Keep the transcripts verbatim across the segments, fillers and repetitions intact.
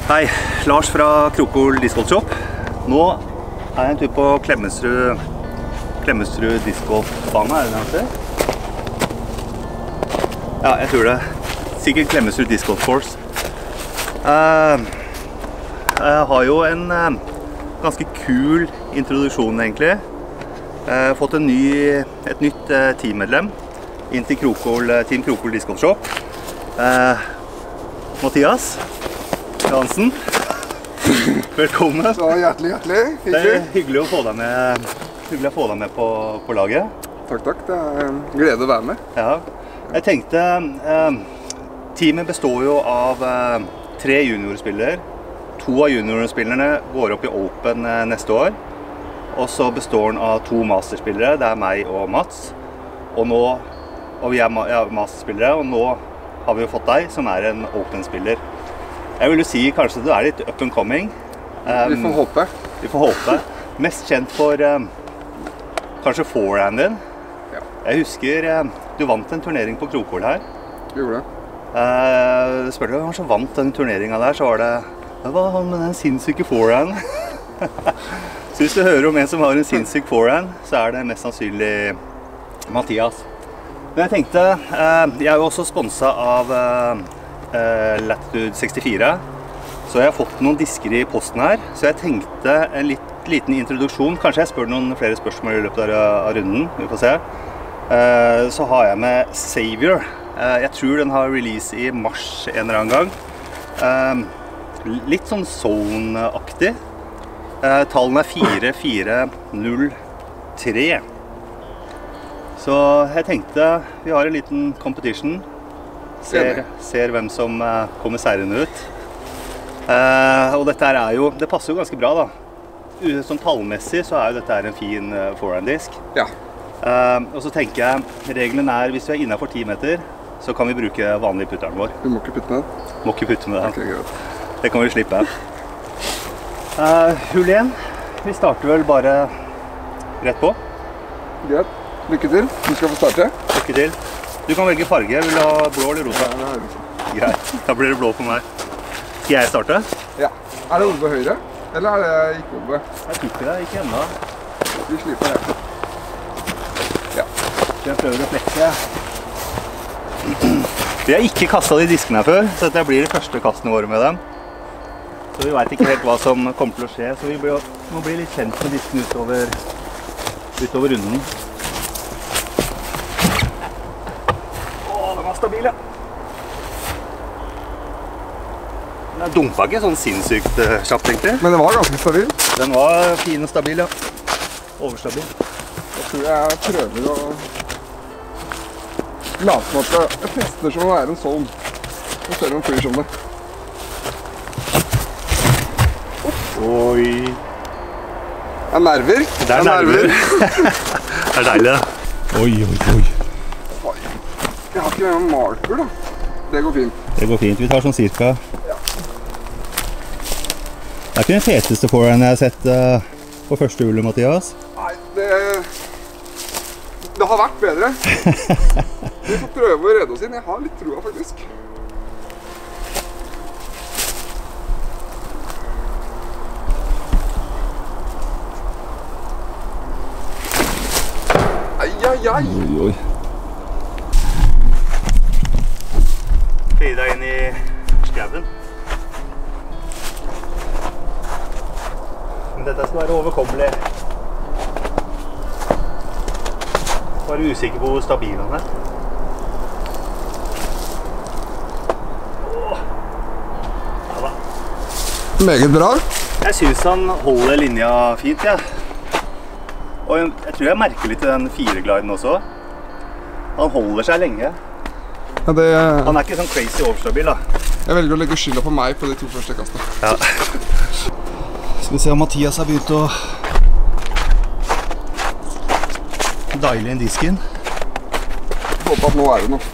Hei, Lars fra Krokol Discgolf Shop. Nå er jeg en tur på Klemetsrud, Klemetsrud discgolfbane, er det det heter? Ja, jeg tror det. Sikkert Klemetsrud Discgolf Course. Uh, jeg har jo en uh, ganske kul introduksjon egentlig. Jeg har fått en ny, et nytt uh, teammedlem inn til Krokol, uh, Team Krokol Discgolf Shop. Uh, Mathias Hansen. Velkommen. Så hjertelig, hjertelig. Hyggelig. Det er hyggelig å få deg med, hyggelig å få deg med på, på laget. Takk, takk. Det er en glede å være med. Ja. Jeg tenkte, eh, teamet består jo av eh, tre juniorspillere. To av juniorspillerne går opp i Open eh, neste år. Og så består den av to masterspillere. Det er meg og Mats. Og nå, og vi er ma ja, masterspillere, og nå har vi jo fått deg, som er en Open-spiller. Jeg vil jo si kanskje du er litt up and coming. Um, vi får håpe. Vi får håpe. Mest kjent for um, kanskje forehand din. Ja. Jeg husker um, du vant en turnering på Krokol her. Gjorde det. Uh, spør du hvem som vant den turneringen der, så var det det var han med den sinnssyke forehand. Så hvis du hører om en som har en sinnssyk forehand, så er det mest sannsynlig Mathias. Men jeg tenkte, uh, jeg er jo også sponset av uh, Uh, Latitude sekstifire, så jeg har fått noen disker i posten her, så jeg tenkte en litt, liten introduksjon. Kanskje jeg spør noen flere spørsmål i løpet av, av runden, vi får se. Uh, så har jeg med Savior. Uh, jeg tror den har release i mars en eller annen gang. Uh, litt sånn zone-aktig. Uh, tallene er fire fire null tre. Så jeg tenkte vi har en liten competition. Ser, ser hvem som uh, kommer seirende ut. Uh, og dette her er jo, det passer jo ganske bra da. U sånn tallmessig så er jo dette her en fin uh, forehand-disk. Ja. Uh, og så tenker jeg, regelen er hvis vi er innenfor ti meter, så kan vi bruke vanlig putteren vår. Du må ikke putte med den? Må ikke putte med den. Okay, greit. Det kan vi slippe. Uh, hull igjen. Vi starter vel bare rett på. Greit. Lykke til. Du skal få starte. Lykke til. Du kan velge farge. Vil du ha blå eller rosa? Ja, det er rosa. Greit, da blir det blå på meg. Skal jeg starte? Ja. Er det over høyre? Eller er det ikke over? Jeg tror ikke det, ikke enda. Vi slipper det. Ja. Jeg prøver å flekke. Vi har ikke kastet de diskene her før, så dette blir de første kastene våre med dem. Så vi vet ikke helt hva som kommer til å skje, så vi må bli litt kjent med diskene utover, utover runden. Stabil, ja. Den dumpa ikke sånn sinnssykt uh, kjapt, egentlig. Men den var ganske stabil. Den var fin og stabil, ja. Overstabil. Jeg tror jeg prøver å late som at jeg tester som å være en sånn. Og ser om flyr som det. Oi. Det er nerver. Det er nerver. Det er deilig, da. Oi, oi, oi. Jeg har ikke en marker da. Det går fint. Det går fint. Vi tar sånn cirka. Ja. Det er ikke den feteste forehand jeg har sett uh, på første hullet, Mathias. Nei, det... Det har vært bedre. Vi får prøve å redde oss inn. Jeg har litt troa, faktisk. Ai, ai, ai. Oi, oi. Fri deg inn i skauen. Men dette skal være overkommelig. Bare usikker på hvor stabil han er. Åh. Ja da. Meget bra. Jeg synes han holder linja fint, ja. Og jeg tror jeg merker litt i den fire-gliden også. Han holder seg lenge. Ja, det... Han er ikke sånn crazy overstabil, da. Jeg velger å legge skylda på meg på de to første kastene. Ja. Skal vi se om Mathias har begynt å deile inn disken. Jeg håper at nå er det noe.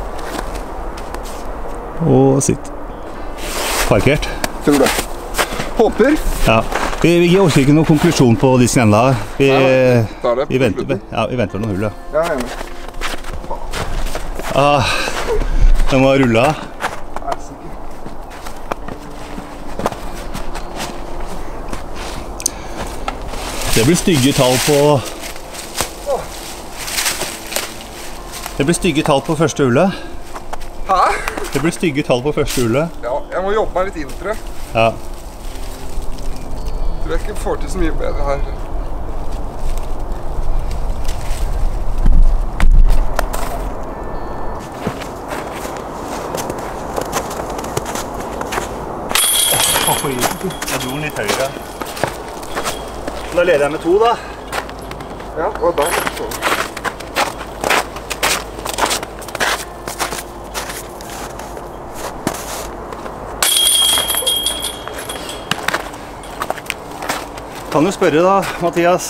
Og sitt. Parkert. Tror det. Håper. Ja. Vi, vi orker ikke noen konklusjon på disken enda. Vi, Nei, tar det på vi, venter, slutten. ja, vi venter noen hull, ja. Jeg er enig. Ah, den må ha rullet. Jeg er sikker. Det blir stygge tall på... Det blir stygge tall på første hullet. Hæ? Det blir stygge tall på første hullet. Ja, jeg må jobbe meg litt inn, tror jeg. Ja. Tror jeg ikke får til så mye bedre her. Jeg dro den litt høyere. Da leder jeg med to, da. Ja, og der. Så. Kan du spørre da, Mathias?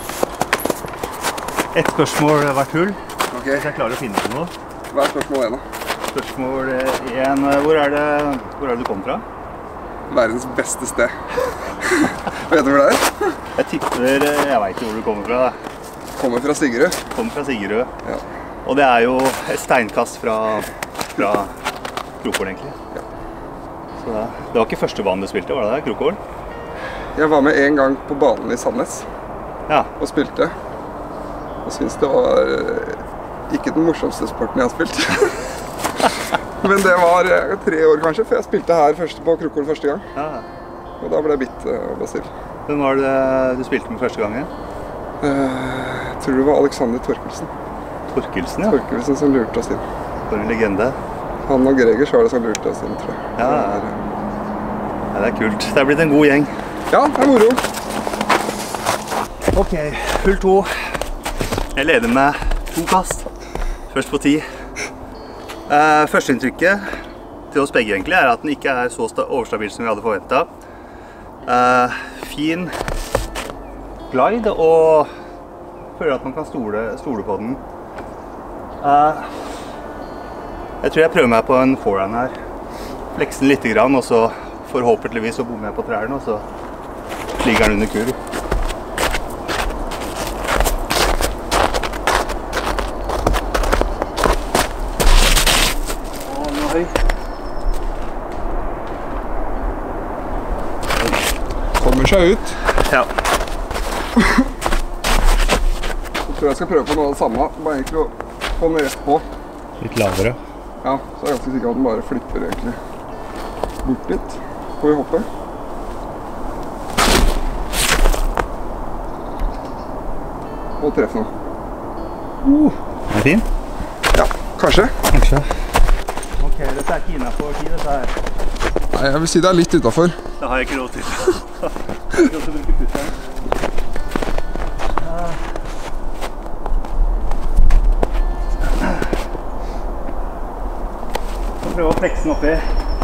Et spørsmål hvert hull, Ok, hvis jeg klarer å finne noe. hva er spørsmål én da? Spørsmål én, hvor er det, hvor er det du kommer fra? Verdens beste sted. Vet du hvor det er? Jeg tipper, jeg vet ikke hvor du kommer fra. Kommer fra Sigerød. Kommer fra Sigerød. Ja. Og det er jo et steinkast fra, fra Krokål, egentlig. Ja. Så det, det var ikke første banen du spilte, var det det? Krokål? Jeg var med en gang på banen i Sandnes Ja. og spilte. Og synes det var eh, ikke den morsomste sporten jeg har spilt. Men det var eh, tre år kanskje, for jeg spilte her første, på Krokål første gang. Ja. Og da ble jeg bitt eh, av Basil. Hvem var det du spilte med første gangen? Eh, jeg tror det var Alexander Torkelsen. Torkelsen, ja. Torkelsen som lurte oss inn. For en legende. Han og Gregers var det som lurte oss inn, tror jeg. Ja, ja. Ja, det er kult. Det er blitt en god gjeng. Ja, det er moro. Ok, hull to. Jeg leder med to kast. Først på ti. Uh, Førsteinntrykket til oss begge egentlig er at den ikke er så overstabil som vi hadde forventet. Uh, fin glide og føler at man kan stole, stole på den. Uh, jeg tror jeg prøver meg på en forehand her. Flekse den litt grann, og så forhåpentligvis så bommer jeg på trærne, og så ligger den under kurv. Kommer seg ut. Ja. Så tror jeg skal prøve på noe av det samme. Bare egentlig å få den rett på. Litt lavere. Ja, så er jeg ganske sikker at den bare flipper egentlig bort litt. Får vi hoppe. Og treffe noe. Uh, er det fin? Ja, kanskje. Kanskje. Ok, dette er ikke innenfor tid, dette her. Nei, jeg vil si det er litt utenfor. Det har jeg ikke råd til. Jeg har ikke råd til å bruke putteren. Jeg prøver å flekse den oppi.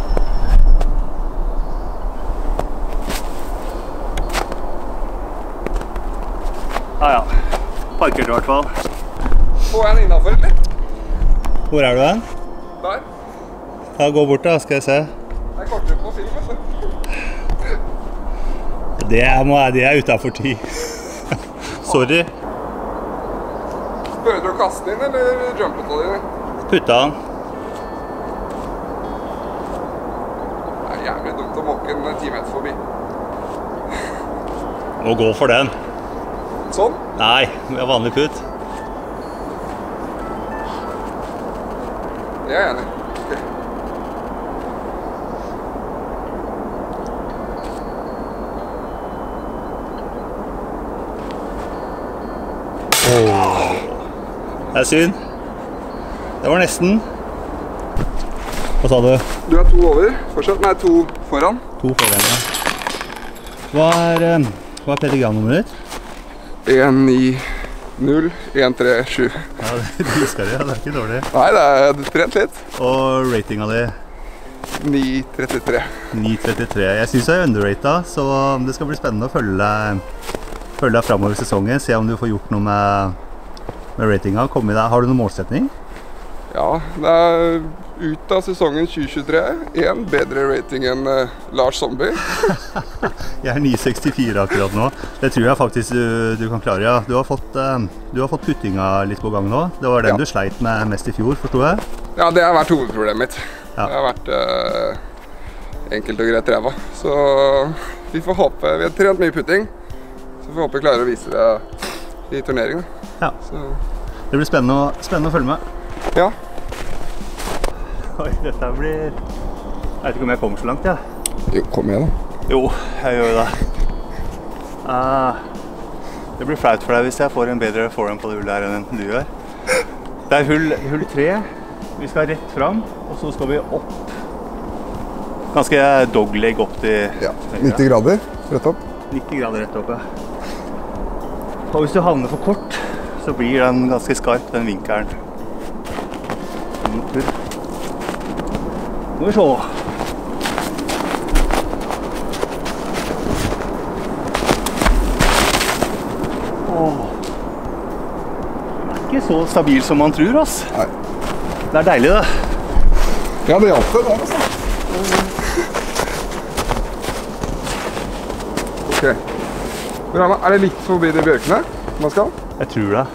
Ah, ja. Parkert i hvert fall. Får jeg den innenfor, eller? Hvor er du hen? Der. Ta, gå bort da, skal jeg se. Det er kortere på film, vet du. Det er, må, det er utenfor tid. Sorry. Prøvde du å kaste den inn, eller jumpet du den? Putta han. Det er jævlig dumt å måke en ti meter forbi. Må gå for den. Sånn? Nei, vi har vanlig putt. Det er jeg enig. Ok. Det er synd. Det var nesten. Hva sa du? Du er to over fortsatt. Nei, to foran. To foran, ja. Hva er, eh, hva er P T G-nummeret ditt? en ni null en tre sju. Ja, du husker det, det er ikke dårlig. Nei, det er trent litt. Og ratinga di? ni trettitre. ni trettitre. Jeg synes jeg er underrated, så det skal bli spennende å følge deg, følge deg fremover i sesongen. Se om du får gjort noe med, med ratinga. Kom i deg. Har du noen målsetning? Ja, det er ut av sesongen tjue tjuetre. En bedre rating enn uh, Lars Zombie. Jeg er ni sekstifire akkurat nå. Det tror jeg faktisk du, du kan klare, ja. Du har fått, uh, du har fått puttinga litt på gang nå. Det var den ja. Du sleit med mest i fjor, forstår jeg? Ja, det har vært hovedproblemet mitt. Ja. Det har vært uh, enkelt og greit ræva. Så vi får håpe, vi har trent mye putting, så vi får håpe vi klarer å vise det i turneringen. Ja. Så. Det blir spennende, spennende å følge med. Ja. Oi, dette blir... Jeg vet ikke om jeg kommer så langt, ja. Jo, kom igjen da. Jo, jeg gjør det. Uh, det blir flaut for deg hvis jeg får en bedre forehand på det hullet her enn du gjør. Det er hull, hull tre. Vi skal rett fram, og så skal vi opp. Ganske dogleg opp til... Ja, nitti grader, rett opp. nitti grader rett opp, ja. Og hvis du havner for kort, så blir den ganske skarp, den vinkelen. Nå må vi se. Åh. Den er ikke så stabil som man tror, ass. Nei. Det er deilig, det. Ja, det hjalp det der, altså. Ok. Bra, er det litt forbi de bjørkene man skal? Jeg tror det.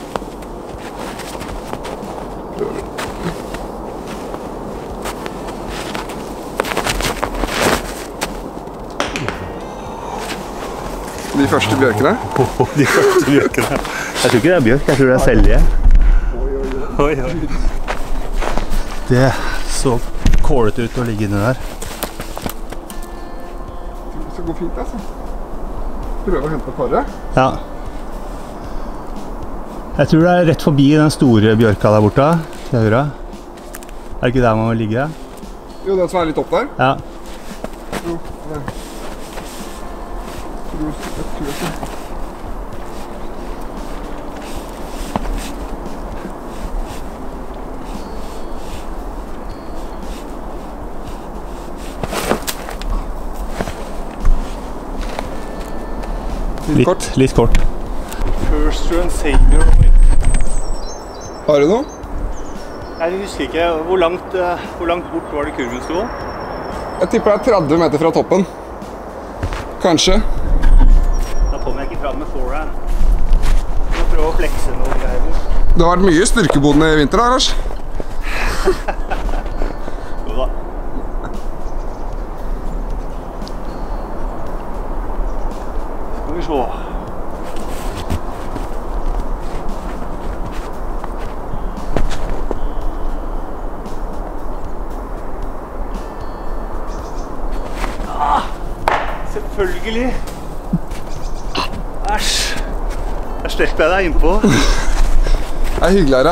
De første bjørkene? Oh, de første bjørkene. Jeg tror ikke det er bjørk, jeg tror det er selje. Oi, oi, oi. oi, oi. Det så kålet ut å ligge inne der. Det skal gå fint, altså. Prøve å hente paret. Ja. Jeg tror det er rett forbi den store bjørka der borte. Til høyre. Er det ikke der man må ligge? Jo, den som er litt opp der. Ja. Jo, det. Jeg tror ikke. Litt kort. Litt kort. First run savior. Har du noe? Jeg husker ikke. Hvor langt, hvor langt bort var det kurven sto? Jeg tipper det er tretti meter fra toppen. Kanskje. Da kommer jeg ikke fram med forehand. Jeg må prøve å flekse noe greier. Det har vært mye styrkebodende i vinter da, Lars. Jo da. Skal vi se. Ah, selvfølgelig. Æsj. Der slipper jeg deg innpå. Det er hyggeligere.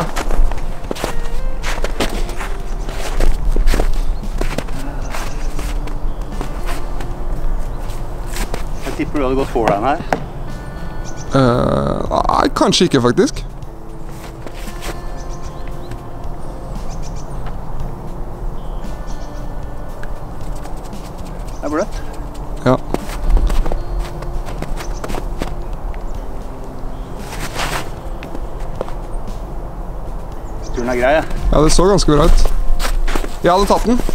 Jeg tipper du hadde gått forehand her. Uh, nei, kanskje ikke faktisk. Det er bløtt. Ja. Turen er grei, ja. Ja, det så ganske bra ut. Jeg hadde tatt den.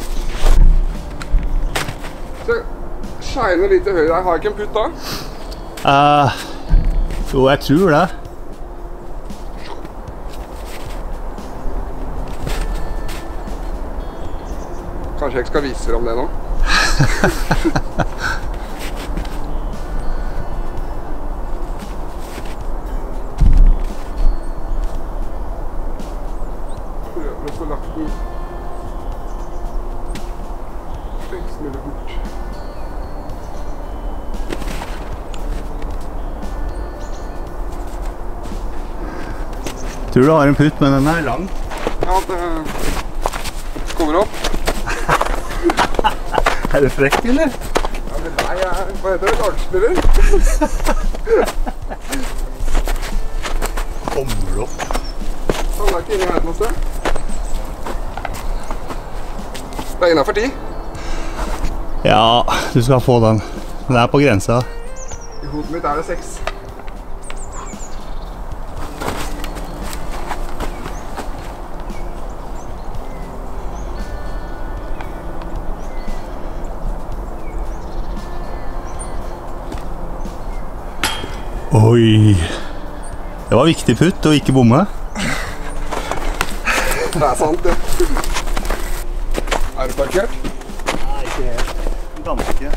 Så skjene litt til høyre der. Har jeg ikke en putt da? Uh, jo, jeg tror det. Kanskje jeg ikke skal vise dere om det nå? Prøver å få lagt den lengst mulig bort. Tror du har en putt, men den er lang. Ja, det kommer opp. Er du frekk, eller? Ja, men nei, jeg, hva heter det, lagspiller? Kommer du opp? Han er ikke inne i her noe sted. Det er innenfor ti. Ja, du skal få den. Den er på grensa. I hodet mitt er det seks. Oi. Det var viktig putt å ikke bomme. Det er sant, det. Er du parkert? Nei, ikke helt. Ganske.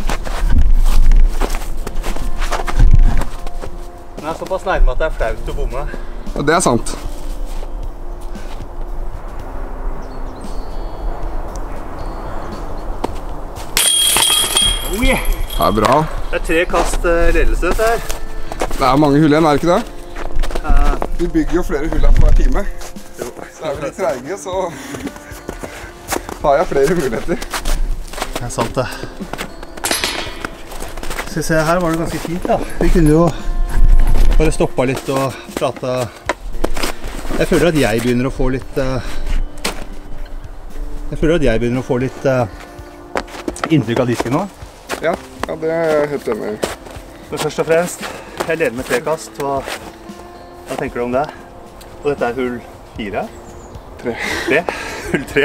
Men jeg er såpass nærme at det er flaut å bomme. Ja, det er sant. Oh, yeah. Det er bra. Det er tre kast ledelse dette her. Det er mange hull igjen, er det ikke det? Uh, Vi bygger jo flere hull her på hver time. jo. Så er vi litt treige, så har jeg flere muligheter. Det er sant det. Skal vi se, her var det ganske fint da. Vi kunne jo bare stoppet litt og pratet. Jeg føler at jeg begynner å få litt uh, Jeg føler at jeg begynner å få litt uh, inntrykk av disken nå. Ja, ja, det er jeg helt enig i. Men først og fremst, jeg leder med tre kast. Hva, hva tenker du om det? Og dette er hull fire? Tre. Tre? Hull tre.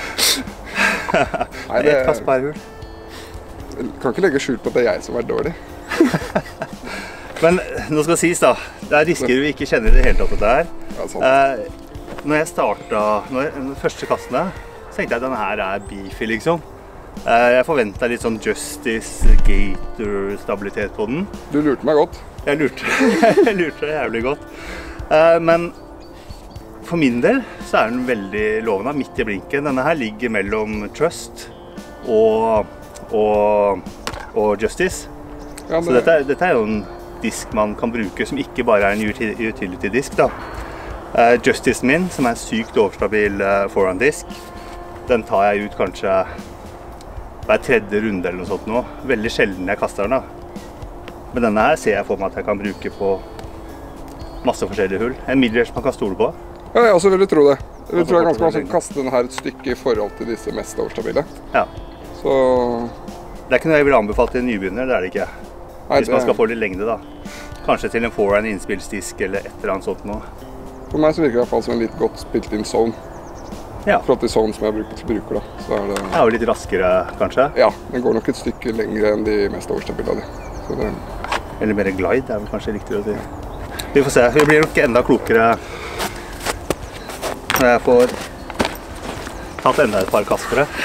Nei, det er ett kast per hull. Jeg kan ikke legge skjul på at det er jeg som er dårlig. Men nå skal det sies da, det er risker vi ikke kjenner i det hele tatt dette her. Ja, sant. Eh, når jeg startet, når jeg, de første kastene, så tenkte jeg at denne her er beefy liksom. Eh, jeg forventet litt sånn Justice, Gator-stabilitet på den. Du lurte meg godt. Jeg lurte, jeg lurte jævlig godt. Eh, men for min del så er den veldig lovende, midt i blinken. Denne her ligger mellom Trust og, og, og Justice. Ja, det... Så dette, dette er jo en disk man kan bruke som ikke bare er en utility-disk da. Uh, Justice min, som er en sykt overstabil uh, forhånd-disk, den tar jeg ut kanskje hver tredje runde eller noe sånt nå. Veldig sjelden jeg kaster den da. Men denne her ser jeg for meg at jeg kan bruke på masse forskjellige hull. En midrange man kan stole på. Ja, jeg også ville tro det. Jeg vil tro det er ganske mange som kaster denne her et stykke i forhold til disse mest overstabile. Ja. Så... Det er ikke noe jeg vil anbefale til en nybegynner, det er det ikke. Nei, Hvis man skal få litt lengde da. Kanskje til en forehand innspillsdisk eller et eller annet sånt nå. For meg så virker det i hvert fall som en litt godt spilt inn zone. Ja. For at de zone som jeg bruker til bruker da, så er det... Det er jo litt raskere kanskje. Ja, den går nok et stykke lengre enn de mest overstabile av de. Så det... Eller mer glide, det er vel kanskje riktigere å si. Vi får se, vi blir nok enda klokere når jeg får tatt enda et par kast for det.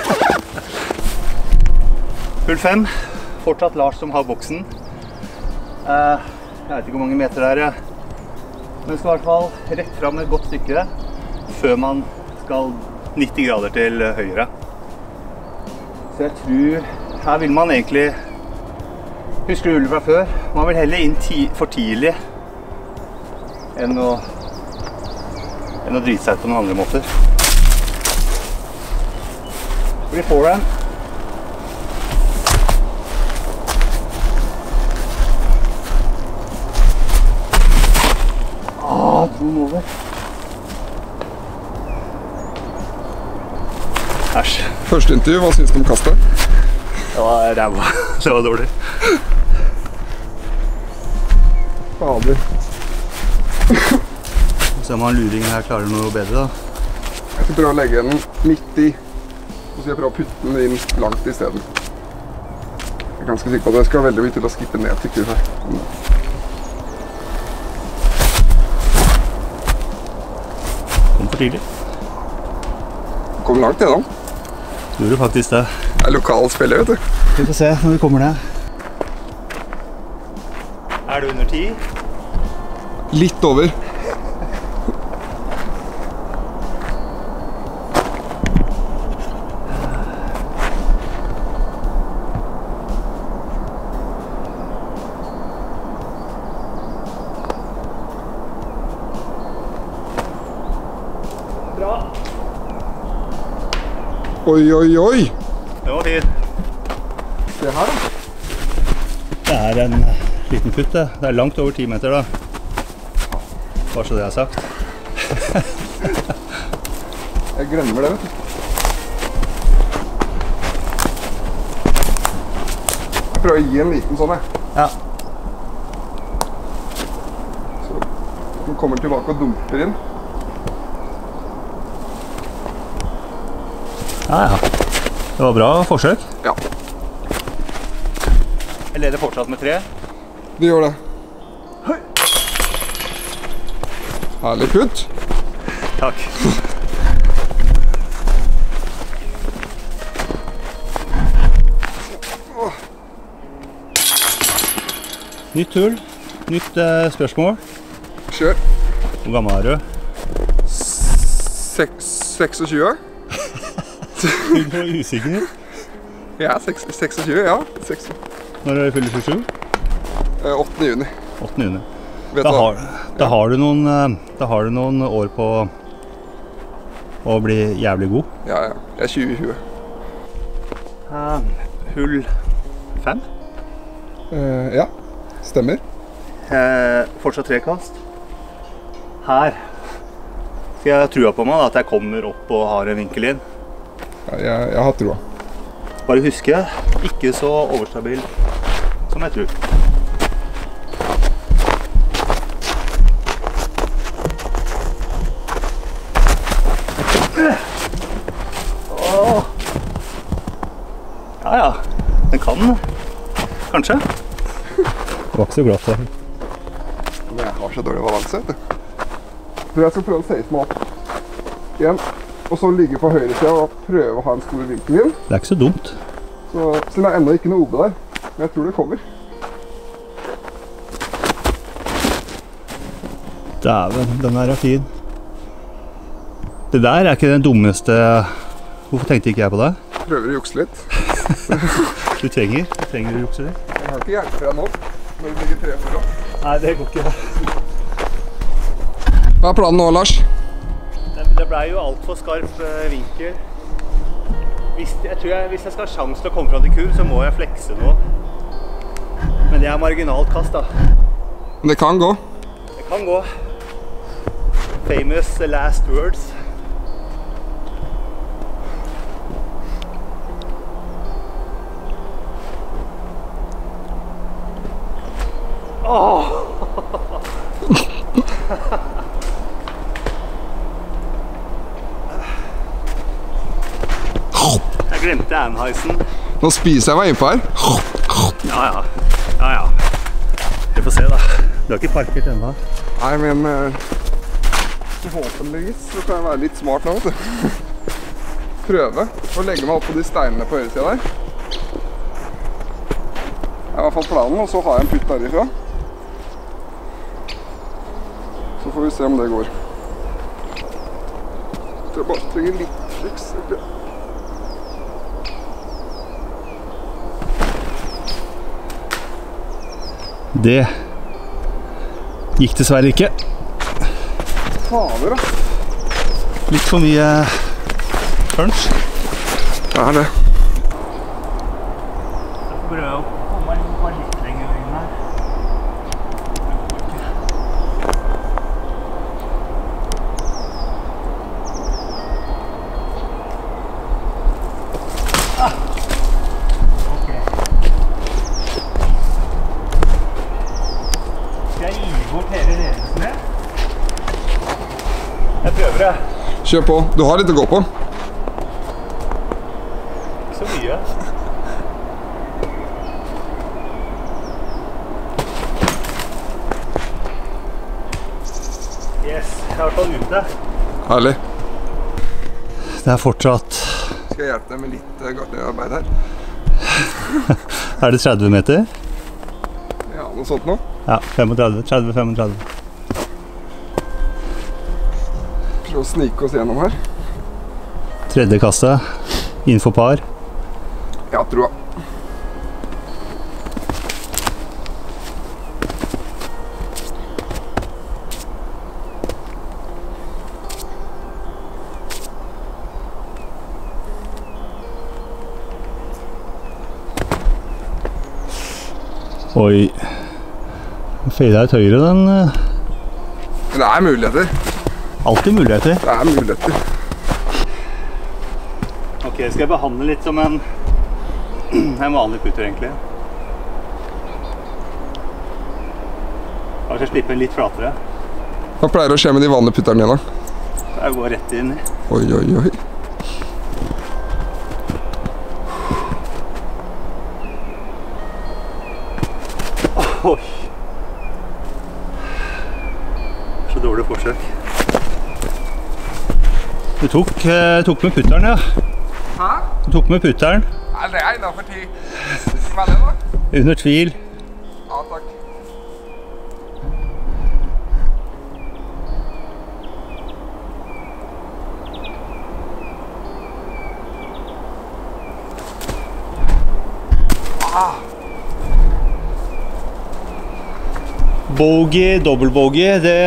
Hull fem, fortsatt Lars som har boksen. Uh, jeg vet ikke hvor mange meter det er, men vi skal i hvert fall rett fram et godt stykke før man skal nitti grader til høyre. Så jeg tror, her vil man egentlig, husker du hullet fra før, man vil heller inn ti, for tidlig enn å, enn å drite seg ut på noen andre måter. Det blir forehand. Ah, dro den over. Æsj. Første intervju, hva synes du om kastet? Det var ræva. Det var dårlig. Fader. Se om han luringen her klarer noe bedre da. Jeg skal prøve å legge den midt i, og så skal jeg prøve å putte den inn langt i stedet. Jeg er ganske sikker på at jeg skal veldig mye til å skippe ned til kur her. Kom for tidlig. Kom langt gjennom. Du gjorde faktisk det. Det er lokal spiller, vet du. Vi får se når vi kommer ned. Er du under ti? Litt over. Bra. Oi, oi, oi! Det var fint. Se her da. Det er en liten putt det. Det er langt over ti meter da. Bare så det jeg har sagt. Jeg glemmer det, vet du. Jeg prøver å gi en liten sånn, jeg. Ja. Så den kommer tilbake og dumper inn. Ja, ja. Det var bra forsøk. Ja. Jeg leder fortsatt med tre. Du gjør det. Herlig putt. Takk. Nytt hull, nytt eh, spørsmål. Kjør. Hvor gammel er du? Seks, seksogtjue. Du var usikker. Ja, seks, seksogtjue, ja. seksogtjue. Når er du fyller tjuesju? Eh, åttende juni. åttende juni. Vet Da du hva? har, da, har du noen, eh, da har du noen år på å bli jævlig god. Ja, ja. Jeg er tjue i tjue. Uh, hull fem. Eh, ja, stemmer. Eh, fortsatt tre kast. Her skal jeg ha trua på meg da, at jeg kommer opp og har en vinkel inn. Ja, jeg, jeg har troa. Bare huske, ikke så overstabil som jeg tror. Åh. Ja, ja. Den kan kanskje. Det var ikke så glatt her. Men jeg har så dårlig balanse, vet du. Så jeg skal prøve å safe meg opp igjen. Og så ligge på høyre siden og prøve å ha en stor vinkel inn. Det er ikke så dumt. Så selv er enda ikke noe O B der. Men jeg tror det kommer. Dæven, den her er fin. Det der er ikke den dummeste. Hvorfor tenkte ikke jeg på det? Prøver å jukse litt. Du trenger, du trenger å jukse litt. Jeg har ikke hjelp fra nå, når det ligger tre foran. Nei, det går ikke. Hva er planen nå, Lars? Det, det ble jo alt for skarp uh, vinkel. Hvis jeg, tror jeg, hvis jeg skal ha sjanse til å komme fram til kurv, så må jeg flekse nå. Men det er marginalt kast da. Men det kan gå. Det kan gå. Famous last words. Åh! Jeg glemte Anheisen. Nå spiser jeg meg innpå her. Ja, ja. Ja, ja. Vi får se da. Du har ikke parkert ennå. Nei, men uh, forhåpentligvis så kan jeg være litt smart nå, vet du. Prøve å legge meg opp på de steinene på høyre siden der. Det er i hvert fall planen, og så har jeg en putt derifra. Så får vi se om det går. Jeg bare trenger litt fliks. Det gikk dessverre ikke. Fader, da. Litt for mye punch. Det er det. Jeg får prøve å komme meg bare litt lenger inn her. Ah. Ok. Skal jeg gi bort hele ledelsen her? Jeg prøver det. Kjør på. Du har litt å gå på. Ikke så mye. Yes, jeg er i hvert fall ute. Herlig. Det er fortsatt... Skal jeg hjelpe deg med litt uh, gartnerarbeid her? Er det tretti meter? Ja, noe sånt nå. Ja, femogtretti, tretti, femogtretti. Prøv å snike oss gjennom her. Tredje kastet, innenfor par. Ja, troa. Oi. Fadet ut høyre, den. Men det er muligheter. Alltid muligheter. Det er muligheter. Ok, skal jeg behandle litt som en, en vanlig putter egentlig. Kanskje slippe en litt flatere. Hva pleier å skje med de vanlige putterne igjen da? Jeg går rett inn i. Oi, oi, oi. Oi. første dårlige forsøk. Du tok, eh, tok med putteren, ja. Hæ? Du tok med putteren. Nei, det er innenfor ti. Hva er det da? Under tvil. Ja, takk. Ah. Bogey, dobbeltbogey, det...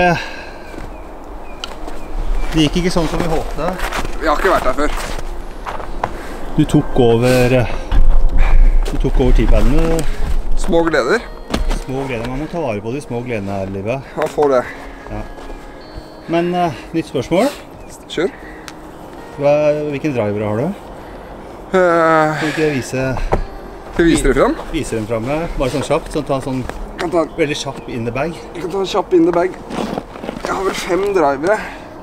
Det gikk ikke sånn som vi håpte. Vi har ikke vært her før. Du tok over... Du tok over T-padene. Små gleder. Små gleder. Man må ta vare på de små gledene her i livet. Man får det. Ja. Men uh, nytt spørsmål. Kjør. Hva, hvilken driver har du? Uh, Kan du ikke vise, vi viser det frem. vise dem frem her? Bare sånn kjapt, sånn ta en sånn Jeg kan ta, veldig kjapp in the bag. jeg kan ta en kjapp in the bag. Jeg har vel fem drivere.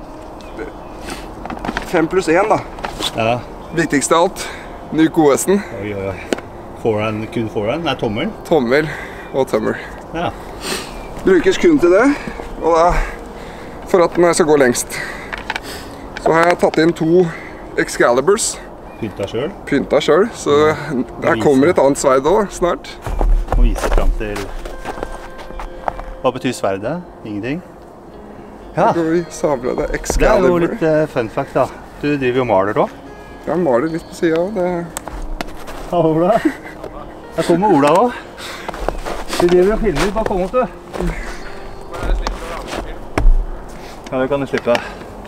Fem pluss én da. Ja. Viktigst av alt, Nuke O S-en, Oi, oi, oi. Forehand, kun forehand? Nei, tommelen. tommel og tømmer. Ja. Brukes kun til det, og da for at den skal gå lengst. Så har jeg tatt inn to Excaliburs, Pynta selv. pynta selv, så der kommer et annet sverd også, snart. Og vise frem til... Hva betyr sverdet? Ingenting? Ja, Oi, sabla, det er det er jo Excalibur. litt uh, fun fact da. Du driver jo og maler også. Jeg maler litt på siden av det. Ja, Ola. Der kommer Ola også. Du driver og filmer, bare kom opp du. Ja, det kan du slippe.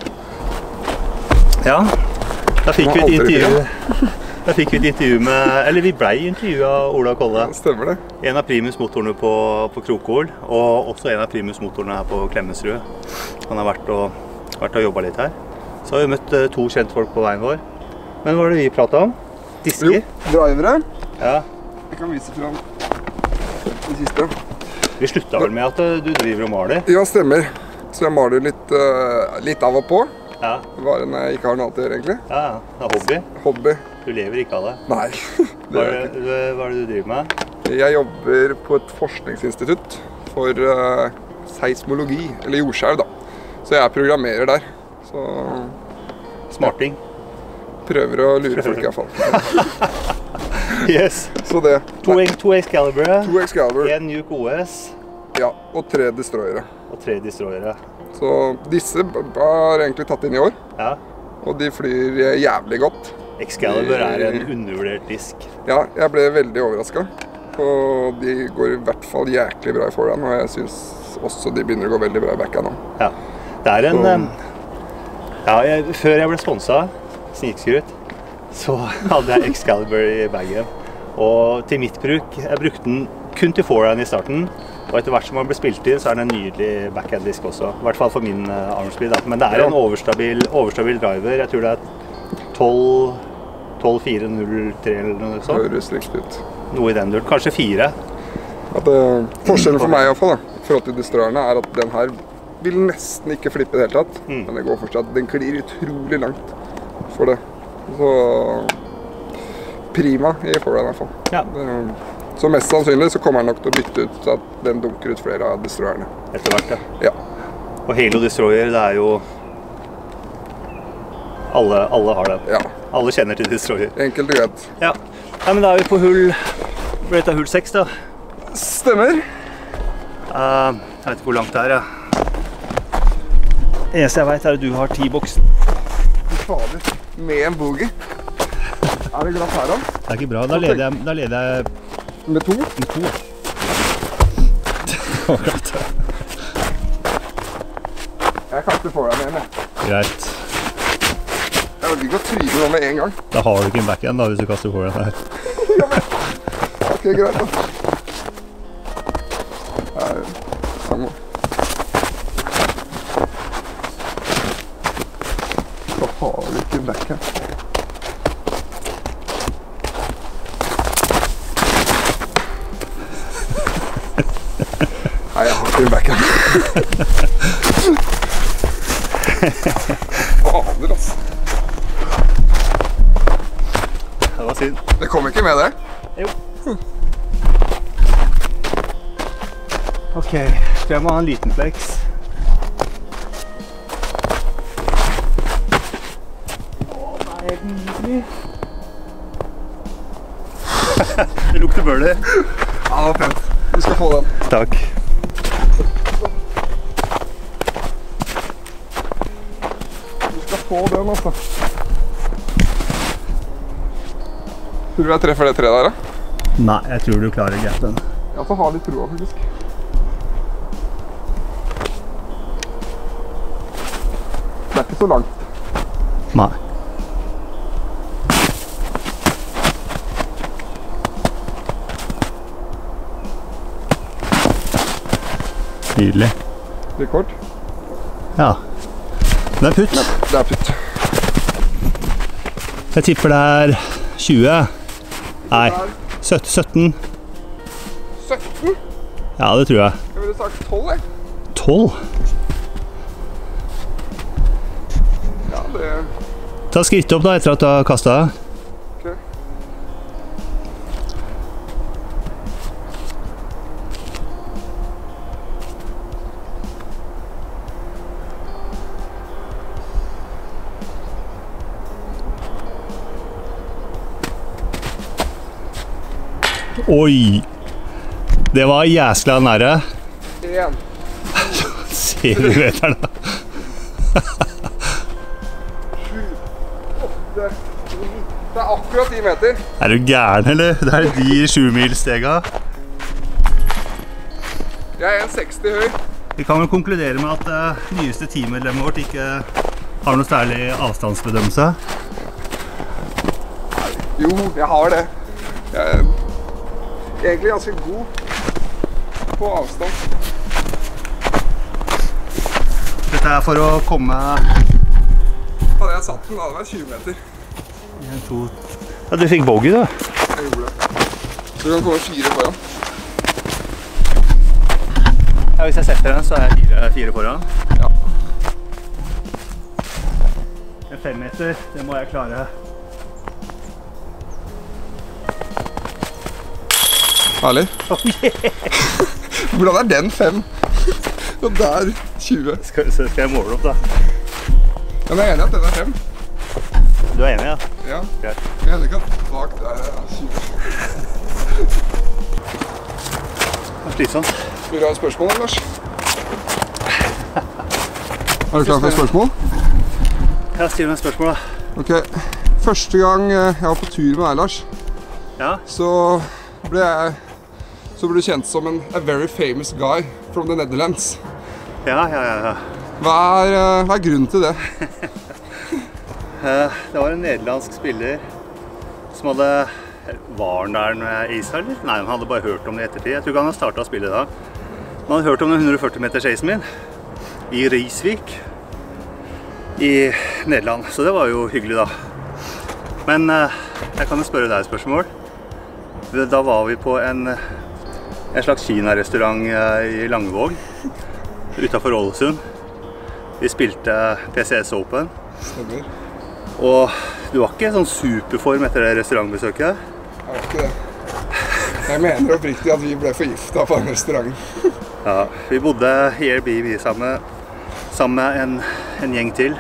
Ja, da fikk vi et intervju. Da fikk vi et intervju med, eller vi ble intervjuet av Ola Kolle. Stemmer det. En av primusmotorene på, på Krokol, og også en av primusmotorene her på Klemetsrud. Han har vært og, vært og jobbet litt her. Så har vi møtt uh, to kjente folk på veien vår. Men hva var det vi pratet om? Disker? Jo, drivere. Ja. Jeg kan vise frem det siste. Vi sluttet vel med at uh, du driver og maler. Ja, stemmer. Så jeg maler litt, uh, litt av og på. Ja, Varen jeg ikke har noe annet å gjøre, egentlig. ja, det er hobby. Hobby. Du lever ikke av det. Nei, det Hva gjør er jeg det, hva er det du driver med? ikke. Jeg jobber på et forskningsinstitutt for uh, seismologi, eller jordskjelv da. Så jeg programmerer der. Så Smarting. prøver å lure folk i hvert fall. Yes. Så det. To, to Excalibur, To Excalibur. en Nuke O S Ja, og tre destroyere. og tre destroyere. Så disse var egentlig tatt inn i år, Ja. og de flyr jævlig godt. Excalibur er en undervurdert disk. Ja, jeg ble veldig overrasket. Og de går i hvert fall jæklig bra i forhånd, og jeg synes også de begynner å gå veldig bra i backhand nå. Ja. Det er en... Så- em, Ja, jeg, før jeg ble sponset, snikskryt, så hadde jeg Excalibur i bagen. Og til mitt bruk, jeg brukte den kun til forehand i starten. Og etter hvert som man ble spilt inn, så er det en nydelig backhand-disk også. I hvert fall for min uh, armspeed. Da. Men det er en overstabil, overstabil driver. Jeg tror det er tolv fire null tre eller noe sånt. Høres riktig ut. Noe i den duren. Kanskje fire. At, uh, forskjellen for meg i hvert fall, da, i forhold til destroyerne, er at den her vil nesten ikke flippe i det hele tatt. Mm. Men det går fortsatt. Den klir utrolig langt for det. Så prima i forhånd i hvert fall. Ja, Det, så mest sannsynlig så kommer han nok til å bytte ut så at den dunker ut flere av destroyerne. etter hvert, ja. Ja. Og Halo Destroyer, det er jo... Alle, alle har den. Ja. Alle kjenner til Destroyer. Enkelt og greit. Ja. Ja, men da er vi på hull... Ble dette hull seks da? Stemmer. Uh, jeg vet ikke hvor langt det er, ja. Det eneste jeg vet er at du har T-boksen. Fader. Med en boogie. Er det glatt her da? Det er ikke bra. Da leder jeg, da leder jeg Med to? med to. Akkurat. Jeg kaster for deg med en, jeg. Greit. Jeg vil ikke å tryne nå med en gang. Da har du ikke en backhand da, hvis du kaster for den her. Ok, greit da. Her, samme. Da har du ikke backhand. Nei, jeg har ikke en backhand. Fader, ass. Det var synd. Det kom ikke med det. Jo. Ok, tror jeg må ha en liten flex. nydelig. Det lukter birdie. Ja, det var pent. Du skal få den. Takk. Du skal få den, altså. Tror du jeg treffer det treet der, da? Nei, jeg tror du klarer gapen. Jeg får ha litt troa, faktisk. Det er ikke så langt. Nei. Nydelig. Rekord? Ja. Det er putt. Det er putt. Jeg tipper det er tjue. Nei, sytten. sytten? Ja, det tror jeg. Jeg ville sagt tolv, jeg. tolv? Ja, det... Ta skritt opp da, etter at du har kastet. Ok. Oi! Det var jæskla nære. En. Ser du meteren da? Sju. Åtte. Ni. Det er akkurat ti meter. Er du gæren, eller? Det er de sjumilsstega. Jeg er en seksti høy. Vi kan vel konkludere med at uh, nyeste teammedlemmet vårt ikke har noe særlig avstandsbedømmelse. Jo, jeg har det. Jeg er egentlig ganske god på avstand. Dette er for å komme... Hadde jeg satt den, da hadde det vært tjue meter. En, to... Ja, du fikk bogey da. Jeg gjorde det. Så du kan komme fire foran. Ja, hvis jeg setter den, så er jeg fire, fire foran. Ja. En fem meter, det må jeg klare. Herlig. Oh, yeah. Hvordan er den fem? Og der tjue. Skal, så skal jeg måle opp da. Ja, men jeg er enig at den er fem. Du er enig, ja? Ja. Greit. Jeg er enig ikke at bak der er tjue. Det er slitsomt. Vil du ha et spørsmål, Lars? Er du klar for et spørsmål? Ja, still meg et spørsmål da. Ok. Første gang jeg var på tur med deg, Lars, Ja? så ble jeg så ble du kjent som en a very famous guy from the Netherlands. Ja, ja, ja. ja. Hva er, hva er grunnen til det? Det var en nederlandsk spiller som hadde... Var han der når jeg isa, eller? Nei, han hadde bare hørt om det i ettertid. Jeg tror ikke han hadde startet å spille da. Han hadde hørt om den hundre og førti meters racen min i Rijswijk i Nederland, så det var jo hyggelig da. Men jeg kan jo spørre deg et spørsmål. Da var vi på en, en slags Kina-restaurant i Langevåg, utenfor Ålesund. Vi spilte P C S Open. Stemmer. Og du var ikke sånn superform etter det restaurantbesøket? Jeg var ikke det. Jeg mener oppriktig at vi ble forgiftet på den restauranten. Ja, vi bodde i Airbnb sammen, sammen med en, en gjeng til.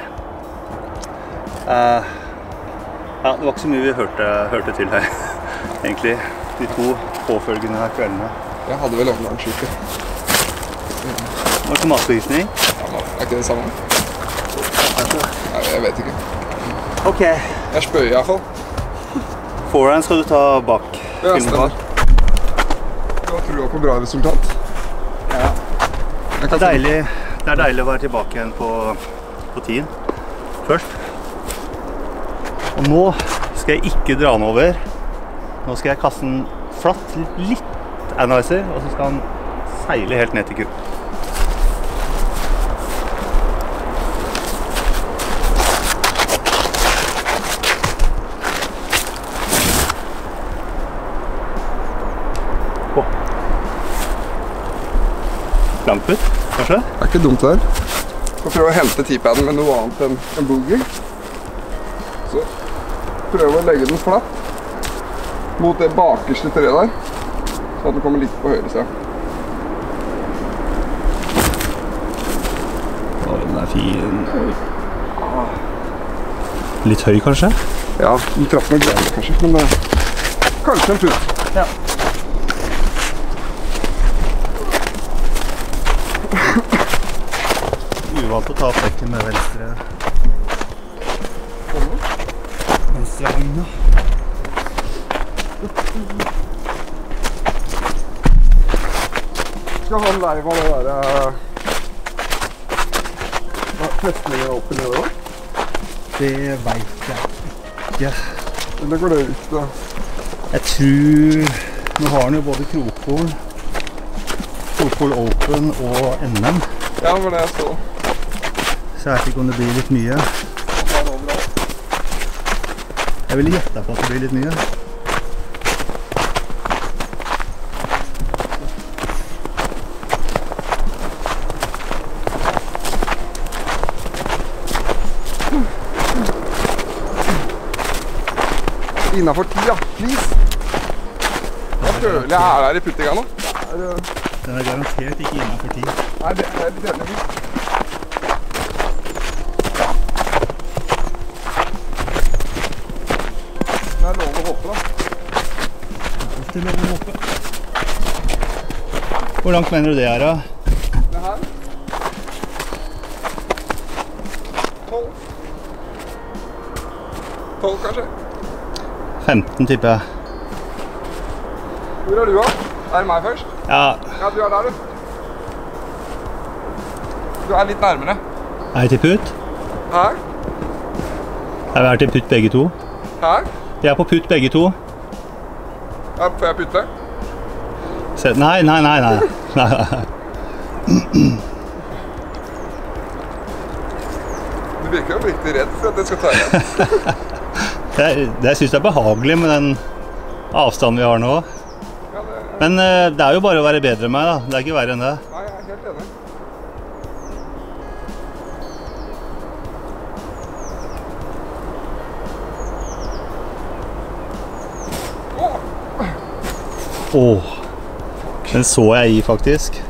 Uh, ja, det var ikke så mye vi hørte, hørte til her, egentlig. De to påfølgende her kveldene. Jeg hadde vel omgangssjuke. Det var ikke matforgiftning. Ja, men er ikke det samme? Nei, jeg vet ikke. Ok. Jeg spør i hvert fall. Forehand skal du ta bak. Ja, stemmer. Du har trua på bra resultat. Ja. Det er deilig, det er deilig å være tilbake igjen på, på tien først. Og nå skal jeg ikke dra den over. Nå skal jeg kaste den flatt, litt anviser, og så skal den seile helt ned til kull. Langputt, kanskje? Det er ikke dumt der. Skal prøve å hente T-paden med noe annet enn en boogie. Så prøve å legge den flatt mot det bakerste treet der, så at den kommer litt på høyre siden. Oi, den er fin. Litt høy, kanskje? Ja, den traff meg greier kanskje, men det er kanskje en putt. Ja. Uvant å ta flekken med venstre. Venstre hånd, ja. Skal han live av det der festningen opp i det da? Det vet jeg ikke. Eller går det ut da? Jeg tror... Nå har han jo både Krokpol, Krokpol Open og N M. Ja, det var det jeg så. Så jeg vet ikke om det blir litt mye. Jeg vil gjette på at det blir litt mye. Innenfor ti, ja. Please. Jeg føler jeg er der i puttinga nå. Den er garantert ikke innenfor ti. Nei, det er litt enig. Det er lov å håpe, da. Det er lov å håpe. Hvor langt mener du det er, da? Det her. tolv. tolv, kanskje. femten, tipper jeg. Hvor er du da? Er det meg først? Ja. Ja, du er der, du. Du er litt nærmere. Er jeg til putt? Her. Jeg er til putt begge to. Her. Jeg er på putt begge to. Ja, får jeg putte? Se, nei, nei, nei, nei. nei. Du virker jo riktig redd for at jeg skal ta igjen. Jeg, jeg synes det er behagelig med den avstanden vi har nå. Ja, det... Men uh, det er jo bare å være bedre med meg, da. Det er ikke verre enn det. Nei, jeg er helt enig. Åh, oh, den så jeg i faktisk.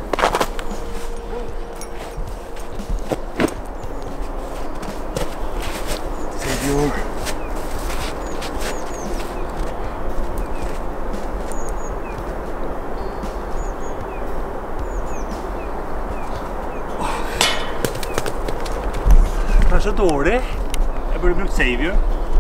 Det er så dårlig. Jeg burde brukt Savior.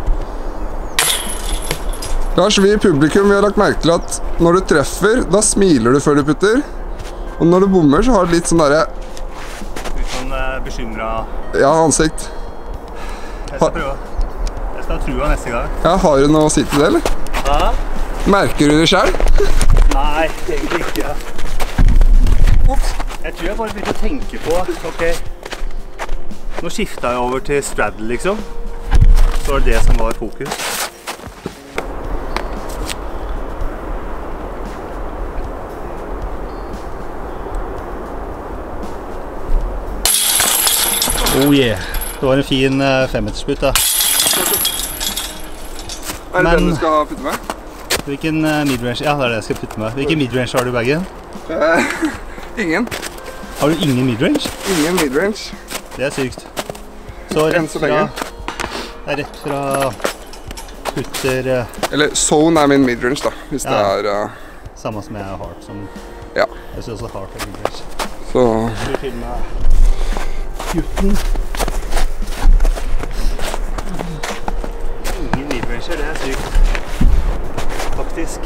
Lars, vi i publikum vi har lagt merke til at når du treffer, da smiler du før du putter. Og når du bommer, så har du litt sånn derre... Litt sånn uh, bekymret. Ja, ansikt. Jeg skal prøve. Jeg skal ha trua neste gang. Ja, har du noe å si til det, eller? Ja. Merker du det selv? Nei, egentlig ikke. Ops. Jeg tror jeg bare begynte å tenke på, ok, nå skiftet jeg over til straddle liksom. Så var det det som var fokus. Oh yeah, det var en fin uh, femmetersputt da. Er det Men, den du skal putte med? Hvilken uh, midrange? Ja, det er det jeg skal putte med. Hvilken midrange har du i bagen? Uh, ingen. Har du ingen midrange? Ingen midrange. Det er sykt. Så rett så fra... Det er rett fra putter... Uh, Eller zone er min midrange da, hvis ja, det er... Uh, samme som jeg har heart som... Ja. Jeg synes også heart er midrange. Så... Skal vi filme putten? Ingen midrange, det er sykt. Faktisk.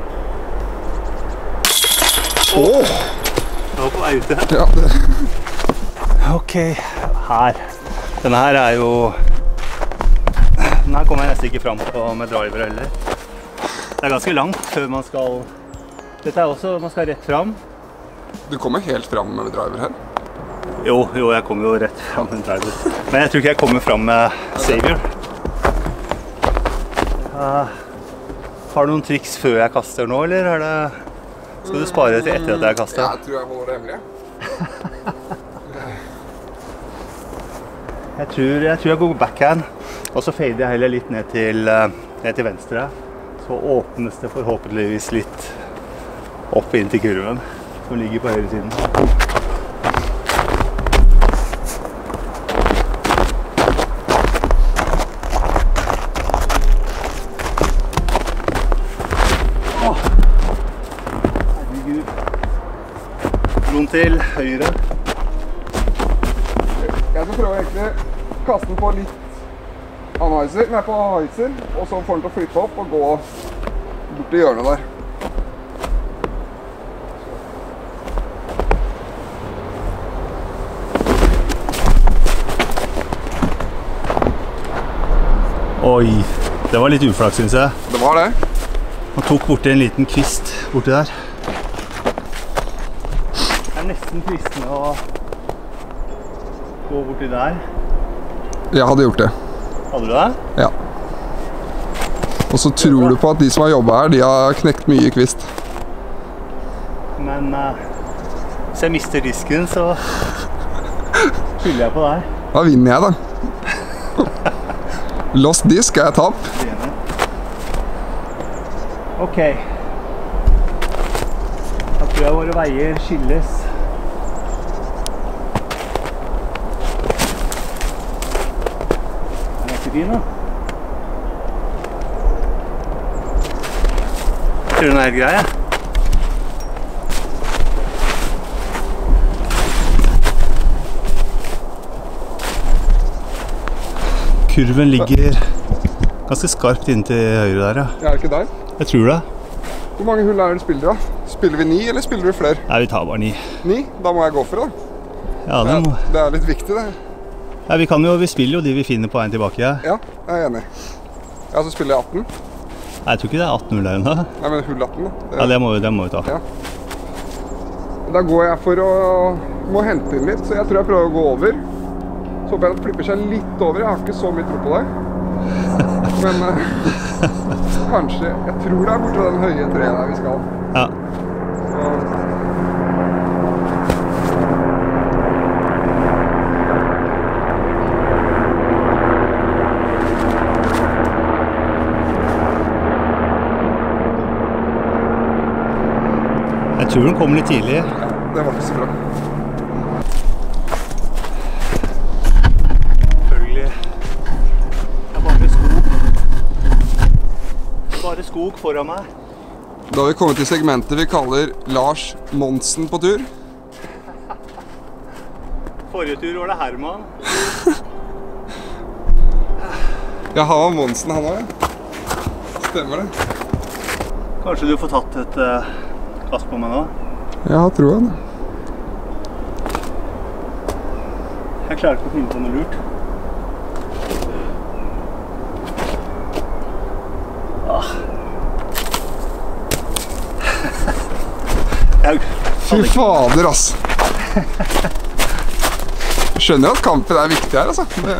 Åh! Oh. Jeg var på vei ute. Ja, det... Ok, her. Denne her er jo... Den her kommer jeg nesten ikke frem på med driver heller. Det er ganske langt før man skal... Dette er også, man skal rett frem. Du kommer helt frem med driver her? Jo, jo, jeg kommer jo rett frem med driver. Men jeg tror ikke jeg kommer frem med Savior. Uh, har du noen triks før jeg kaster nå, eller er det... Skal du spare til etter at jeg kaster? Jeg tror jeg holder det hemmelig. Jeg tror, jeg tror jeg går backhand, og så fader jeg heller litt ned til, ned til venstre. Så åpnes det forhåpentligvis litt opp inn til kurven, som ligger på høyre siden. posisjon til høyre. Jeg skal prøve egentlig kaste den på litt anheiser, nei på heiser, og så får den til å flippe opp og gå bort til hjørnet der. Oi, det var litt uflaks, synes jeg. Det var det. Han tok borti en liten kvist borti der. Det er nesten fristende å gå borti der. Jeg hadde gjort det. Hadde du det? Ja. Og så tror du på at de som har jobbet her, de har knekt mye kvist. Men uh, hvis jeg mister disken, så skylder jeg på deg. Da vinner jeg da. Lost disk er jeg tap. Ok. Da tror jeg våre veier skilles. Den er ikke fin da. Jeg tror den er helt grei, jeg. Kurven ligger ganske skarpt inntil høyre der, ja. Jeg er ikke der. Jeg tror det. Hvor mange hull er det du spiller da? Spiller vi ni, eller spiller du flere? Nei, vi tar bare ni. Ni? Da må jeg gå for det da. Ja, det må... Det er litt viktig det. Ja, vi kan jo, vi spiller jo de vi finner på veien tilbake, ja. Ja, jeg er enig. Ja, så spiller jeg atten. Nei, jeg tror ikke det er atten hull der ennå. Nei, men hull atten da. Det... Ja, det må, vi, det må vi ta. Ja. Da går jeg for å... må hente inn litt, så jeg tror jeg prøver å gå over. Så håper jeg at det flipper seg litt over. Jeg har ikke så mye tro på det. Men uh, kanskje, jeg tror det er borte den høye treet der vi skal. Ja. Så. Jeg tror den kommer litt tidlig. Ja, det var ikke så bra. Bare skog foran meg. Da har vi kommet til segmentet vi kaller Lars Monsen på tur. Forrige tur var det Herman. Ja, han var Monsen han også. Stemmer det. Kanskje du får tatt et uh, kast på meg nå? Ja, tror jeg det. Jeg klarer ikke å finne på noe lurt. Fy fader, ass. Jeg skjønner at kampen er viktig her, altså. Det...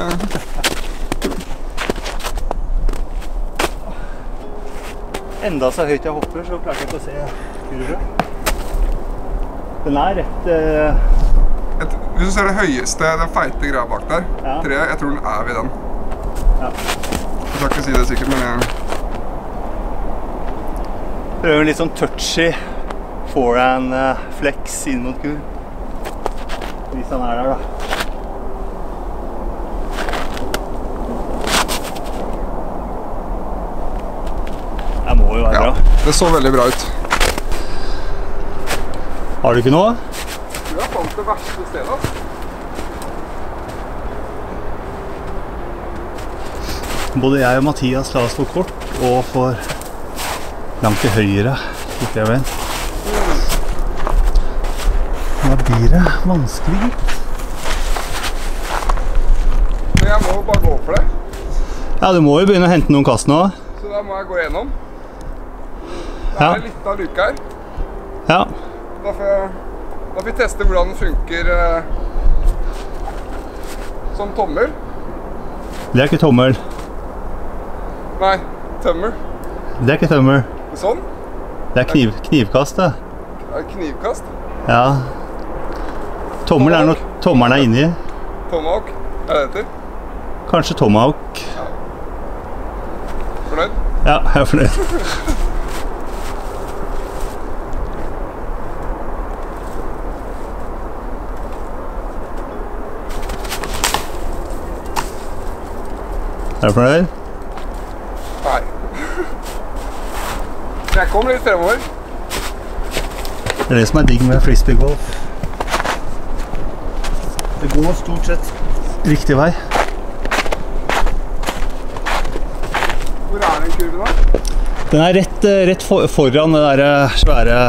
Enda så høyt jeg hopper, så klarte jeg ikke å se kurven. Den er rett... Uh... Et, hvis du ser det høyeste, den feite greia bak der, ja. Treet, jeg tror den er ved den. Ja. Jeg skal ikke si det sikkert, men jeg... Prøver litt sånn touchy forehand uh, flex inn mot kur. Hvis han er der da. Det må jo være ja, bra. Det så veldig bra ut. Har du ikke noe? Du har fant det verste stedet. Både jeg og Mathias la oss for kort og for langt til høyre. Ikke jeg vet. Da blir det vanskelig. Men jeg må bare gå for det. Ja, du må jo begynne å hente noen kast nå. Så da må jeg gå gjennom. Det Ja. er litt av luke her. Ja. Da får, jeg, da får vi teste hvordan den funker eh, som tommel. Det er ikke tommel. Nei, tømmer. Det er ikke tømmel. Sånn. Det er kniv, knivkast, det. Det er knivkast. Ja. Tommel er når tommelen er inni. Tomahawk, er det etter? Kanskje tomahawk. Fornøyd? Ja, jeg er fornøyd. Er du fornøyd? Nei. Jeg kom litt fremover. Det er det som er digg med frisbeegolf. Det går stort sett riktig vei. Hvor er den kurven da? Den er rett, rett for, foran det der svære...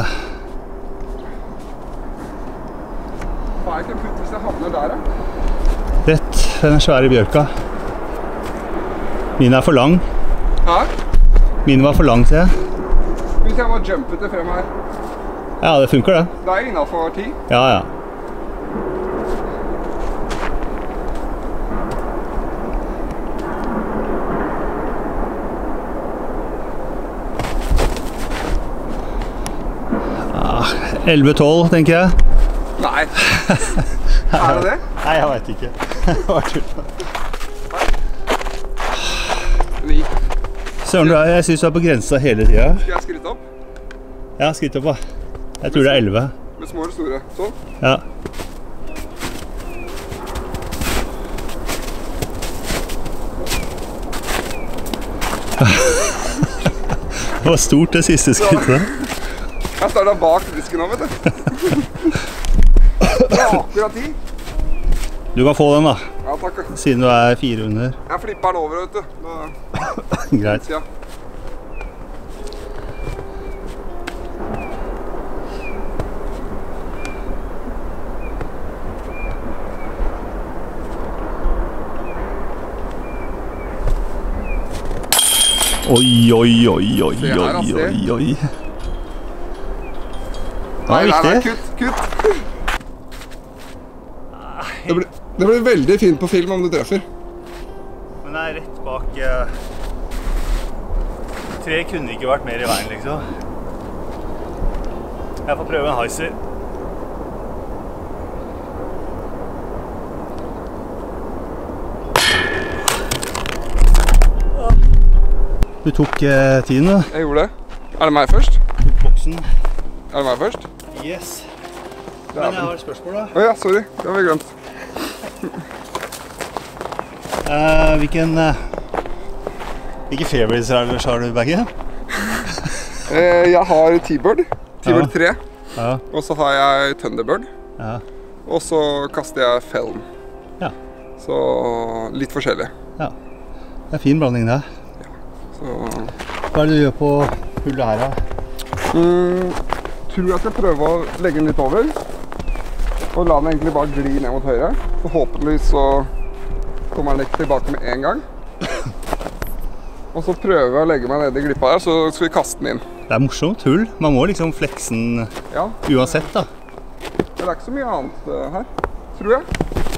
Hva er ikke en putt hvis jeg havner der da? Rett ved den svære bjørka. Min er for lang. Hæ? Min var for lang, sier jeg. Hvis jeg må jumpe til frem her. Ja, det funker det. Det er innenfor tid. Ja, ja. elleve tolv, tenker jeg. Nei. Er det det? Nei, jeg vet ikke. Hva er det? Ni. Søren, du er, jeg synes du er på grensa hele tiden. Skal jeg skritte opp? Ja, skritt opp da. Jeg tror det er elleve. Med små eller store? Sånn? Ja. Det var stort det siste skrittet. Jeg startet bak disken nå, vet du. Det er akkurat ti. Du kan få den da. Ja, takk. Siden du er fire under. Jeg flipper den over, vet du. Da... Greit. Ja. Oi, oi, oi, oi, oi, oi, oi. Det var Nei, nei, viktig. kutt, kutt. Det blir, det blir veldig fint på film om du treffer. Men det er rett bak... eh, Tre kunne ikke vært mer i veien, liksom. Jeg får prøve en heiser. Du tok eh, tiden, da. Jeg gjorde det. Er det meg først? Du tok boksen. Er det meg først? Yes. Men jeg har et spørsmål, da. Åja, sorry. Det har vi glemt. Eh, hvilken... Eh, hvilke fairways har du i bagen? Eh, jeg har T-Bird. T-Bird Ja. tre. Ja. Og så har jeg Thunderbird. Ja. Og så kaster jeg Felm. Ja. Så litt forskjellig. Ja. Det er fin blanding der. Så... Hva er det du gjør på hullet her, da? Mm, tror jeg skal prøve å legge den litt over. Og la den egentlig bare gli ned mot høyre. Forhåpentligvis så kommer den ikke tilbake med en gang. Og så prøver jeg å legge meg ned i glippa her, så skal vi kaste den inn. Det er morsomt hull. Man må liksom flekse den Ja, uansett, da. det er ikke så mye annet uh, her, tror jeg.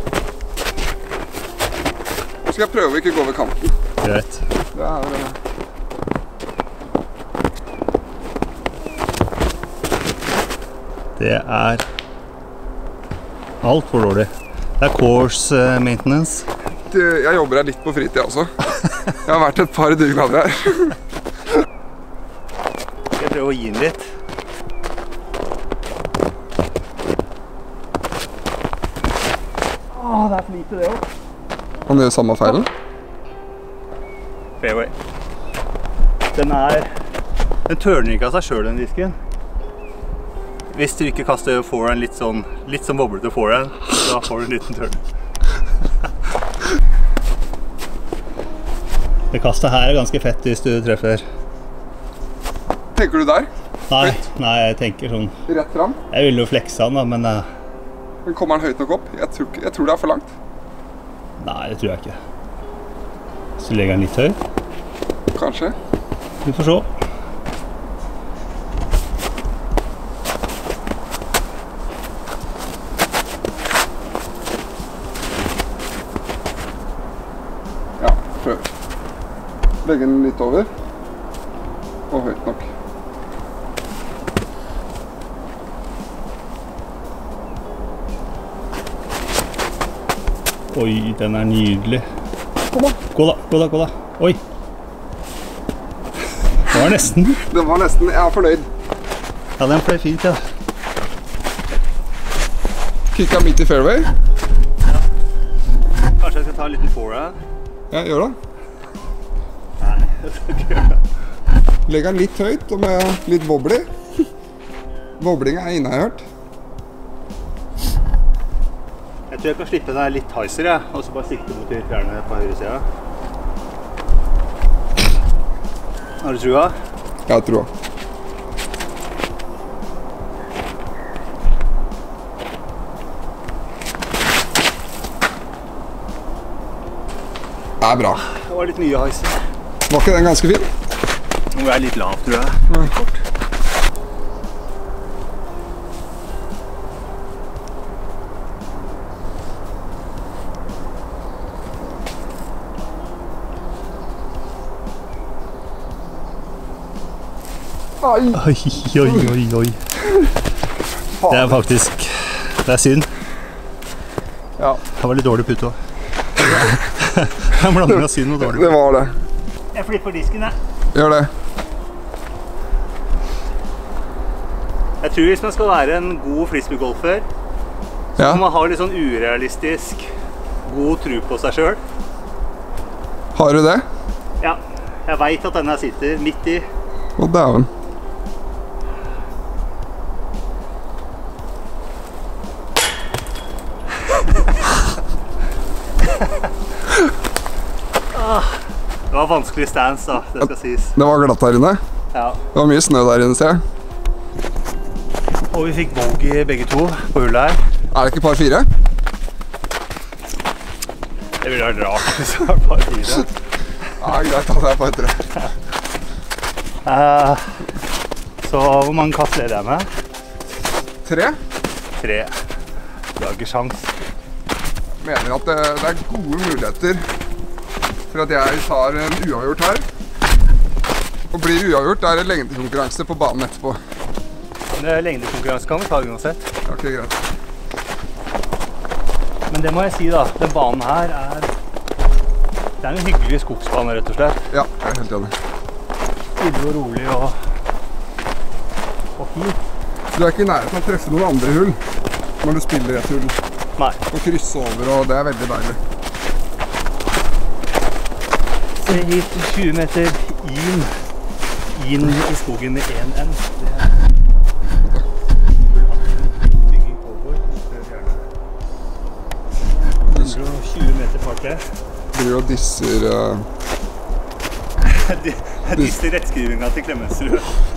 Så skal jeg prøve å ikke gå over kanten. Greit. Det er... Uh, Det er alt for dårlig. Det er course uh, maintenance. jeg jobber her litt på fritid også. Jeg har vært et par dugnader her. Skal jeg prøve å gi den litt? Åh, det er for lite det også. Han gjør samme feilen. Fairway. Den er... Den tørner ikke av seg selv, den disken. Hvis du ikke kaster forehand litt sånn, litt sånn boblete forehand, da får du en liten tørn. Det kastet her er ganske fett hvis du treffer. Tenker du der? Nei, Høyt? nei, jeg tenker sånn... Rett fram? Jeg vil jo flekse den da, men... Uh, Men kommer den høyt nok opp? Jeg tror, ikke, jeg tror det er for langt. nei, det tror jeg ikke. Så legger den litt høy. Kanskje. Vi får se. Ja, prøv. Legge den litt over. Og høyt nok. Oi, den er nydelig. Kom da. Gå da, gå da, gå da. Oi. Det var nesten. Det var nesten, jeg er fornøyd. Ja, den fløy fint, ja. Kicka midt i fairway. Kanskje jeg skal ta en liten forehand? Ja, gjør det. Nei, jeg skal ikke gjøre det. Legger den litt høyt og med litt wobbly. Wobbling er inne, jeg har hørt. Jeg tror jeg kan slippe den litt heiser, ja, og så bare sikte mot de trærne på høyre siden. Har du trua? Jeg har trua. Det er bra. Det var litt mye heiser. Var ikke den ganske fin? Nå er jeg litt lav, tror jeg. Ja. Kort. Ai. Oi, oi, oi, oi. Det er faktisk, det er synd. Ja. Det var litt dårlig putt også. Jeg blander av synd og dårlig. Det var det. Jeg flipper disken, jeg. Gjør det. Jeg tror hvis man skal være en god frisbeegolfer, så Ja. må man ha litt sånn urealistisk god tro på seg selv. Har du det? Ja, jeg vet at denne sitter midt i. Å, dæven. Det var vanskelig stance da, det skal sies. Det var glatt her inne. Ja. Det var mye snø der inne, ser jeg. Og vi fikk bogey begge to på hullet her. Er det ikke par fire? Det ville vært rart hvis det var par fire. Ja, greit at det er par tre. Uh, så hvor mange kast leder jeg med? Tre? Tre. Du har ikke sjans. Mener at det, det er gode muligheter for at jeg tar en uavgjort her. Og blir uavgjort, er det lengdekonkurranse på banen etterpå. Det er lengdekonkurranse kan vi ta uansett. Ok, greit. Men det må jeg si da, den banen her er, det er en hyggelig skogsbane rett og slett. Ja, jeg er helt enig. Stille og rolig og, og fint. Du er ikke i nærheten av å treffe noen andre hull når du spiller et hull. Nei. Og krysse over, og det er veldig deilig. Se hit tjue meter inn, inn i skogen med en N. Det er bygging pågår. hundre og tjue meter parklet. Driver og disser... Uh... Jeg disser rettskrivinga til Klemensrud.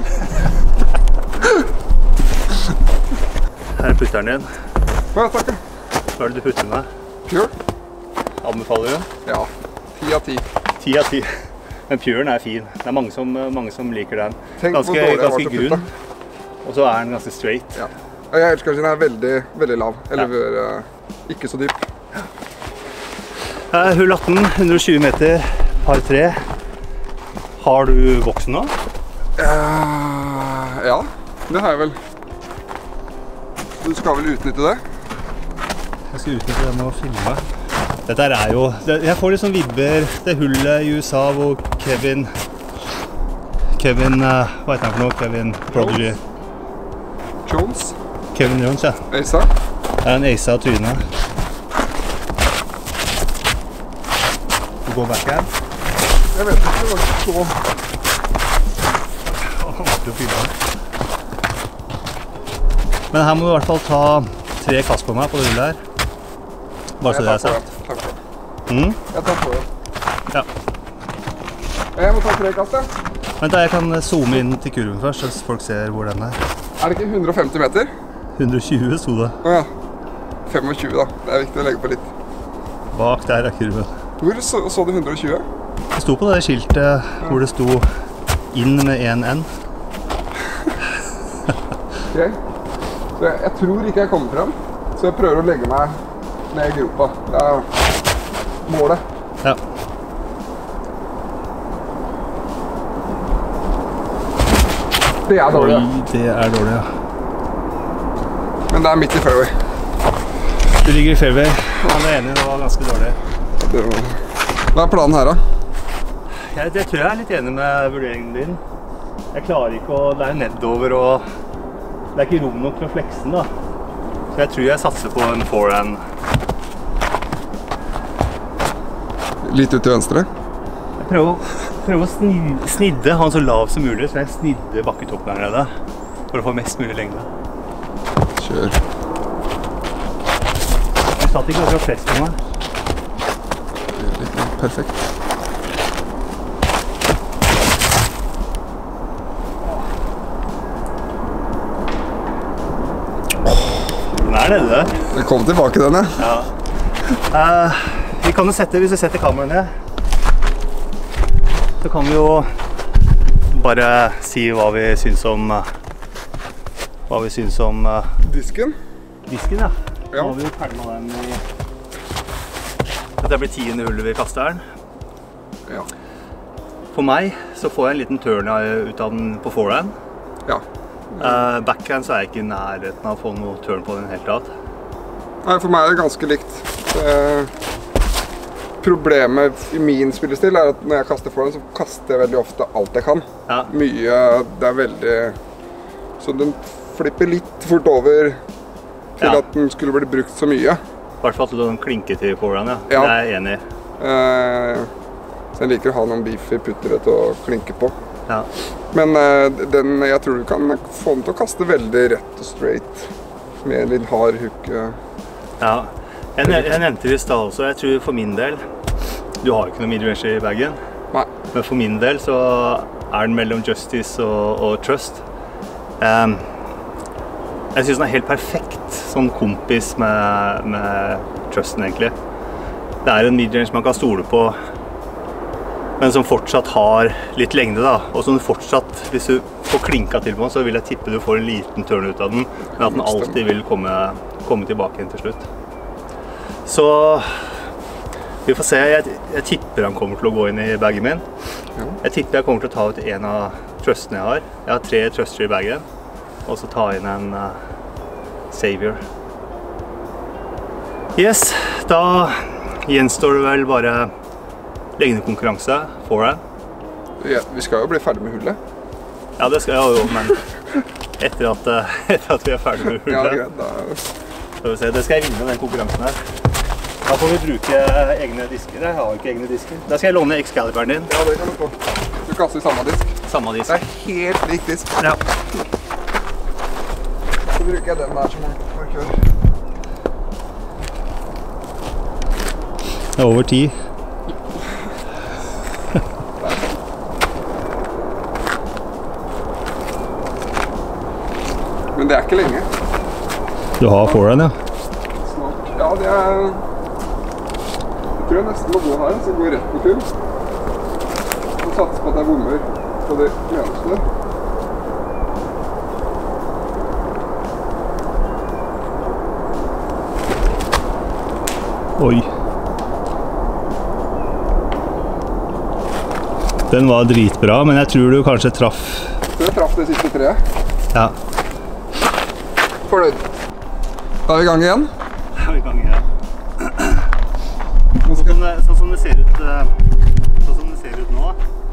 Her er putteren din. Ja, takk. Hva er det du putter med? Pure? Anbefaler du? Ja, ti av ti. Ti av ti. Men puren er fin. Det er mange som, mange som liker den. Tenk Ganske, hvor dårlig jeg var ganske til å grunn. putte. Og så er den ganske straight. Ja. Jeg elsker at den er veldig, veldig lav. Eller Ja. uh, ikke så dyp. Her, hull atten, hundre og tjue meter, par tre. Har du voksen nå? Uh, ja, det har jeg vel. Du skal vel utnytte det? Jeg skal utnytte det med å filme. Dette her er jo... det- Jeg får litt sånn vibber. Det hullet i U S A hvor Kevin... Kevin... eh, Hva heter han for noe? Kevin Prodigy. Jones? Kevin Jones, ja. Asa? Det er en ace av trynet. Du går backhand. Jeg vet ikke, det var ikke så... Du filmer. Men her må du i hvert fall ta tre kast på meg på det hullet her. Bare så det er sagt. Takk for det. Mm? Jeg tar på det. Ja. Jeg må ta tre kast, ja. Vent da, jeg kan zoome inn til kurven først, så folk ser hvor den er. Er det ikke hundre og femti meter? hundre og tjue sto det. Åja. femogtjue da. Det er viktig å legge på litt. Bak der er kurven. Hvor så, så du hundre og tjue? Det sto på det skiltet hvor det sto inn med en N. Ok. Så jeg, jeg tror ikke jeg kommer frem, så jeg prøver å legge meg ned i gropa. Det er målet. Ja. Det er dårlig, ja. Oi, det er dårlig, ja. Men det er midt i fairway. Du ligger i fairway. Han er enig, det var ganske dårlig. Det var... Hva er planen her da? Jeg, det tror jeg er litt enig med vurderingen din. Jeg klarer ikke å... Det er nedover og... Det er ikke rom nok til å flekse den da. Så jeg tror jeg satser på en forehand. Litt ut til venstre. Jeg prøver, prøver å snidde, snidde, ha den så lav som mulig, så jeg snidder bakketoppen her nede. For å få mest mulig lengde. Kjør. Du satt satt ikke akkurat press på meg. Perfekt. Den er nede der. Det kom tilbake denne. Ja. Uh, vi kan jo sette, hvis vi setter kameraet ned, så kan vi jo bare si hva vi synes om hva vi synes om uh, Disken? Disken, ja. Ja. Nå har vi jo ferdig med den i dette blir tiende hullet vi kaster den. Ja. For meg så får jeg en liten turn ut av den på forehand. Ja. Uh, backhand så er jeg ikke i nærheten av å få noe turn på den helt tatt. Nei, for meg er det ganske likt. Uh, problemet i min spillestil er at når jeg kaster forehand, så kaster jeg veldig ofte alt jeg kan. Ja. Mye, det er veldig... Så den flipper litt fort over til ja. at den skulle bli brukt så mye. I hvert fall til den klinker til forehand, ja. Ja. Det er jeg enig i. Uh, så jeg liker å ha noen beefy puttere til å klinke på. Ja. Men uh, den, jeg tror du kan få den til å kaste veldig rett og straight med en litt hard hook. Ja, jeg, jeg nevnte det i stad også, jeg tror for min del, du har ikke noe midrange i bagen. Nei. Men for min del så er den mellom Justice og, og Trust. Um, jeg synes den er helt perfekt som kompis med, med Trusten egentlig. Det er en midrange man kan stole på, men som fortsatt har litt lengde da. Og som fortsatt, hvis du får klinka til på den, så vil jeg tippe du får en liten turn ut av den, men at den alltid vil komme, komme tilbake inn til slutt. Så vi får se, jeg, jeg tipper han kommer til å gå inn i bagen min. Ja. Jeg tipper jeg kommer til å ta ut en av trustene jeg har. Jeg har tre truster i bagen, og så ta inn en uh, Savior. Yes, da gjenstår det vel bare lengdekonkurranse forehand. Ja, vi skal jo bli ferdig med hullet. Ja, det skal jeg jo, men etter at, etter at vi er ferdig med hullet, ja, greit, da... skal vi se, det skal jeg vinne den konkurransen her. Da får vi bruke egne disker. Jeg har ikke egne disker. Da skal jeg låne Excaliberen din. Ja, det kan du få. Du kaster i samme disk. Samme disk. Det er helt lik disk. Ja. Så bruker jeg den der som markør. Det er over ti. Men det er ikke lenge. Du har forehand, ja? Snart. Ja, det er... Jeg tror jeg nesten må gå her, så går rett på tull. Og satser på at jeg bommer på det eneste. Oi. Den var dritbra, men jeg tror du kanskje traff... Jeg tror jeg traff det siste treet. Ja. Fornøyd. Da er vi i gang igjen. Da er vi i gang igjen. Sånn som det, sånn som det ser ut, sånn som det ser ut nå,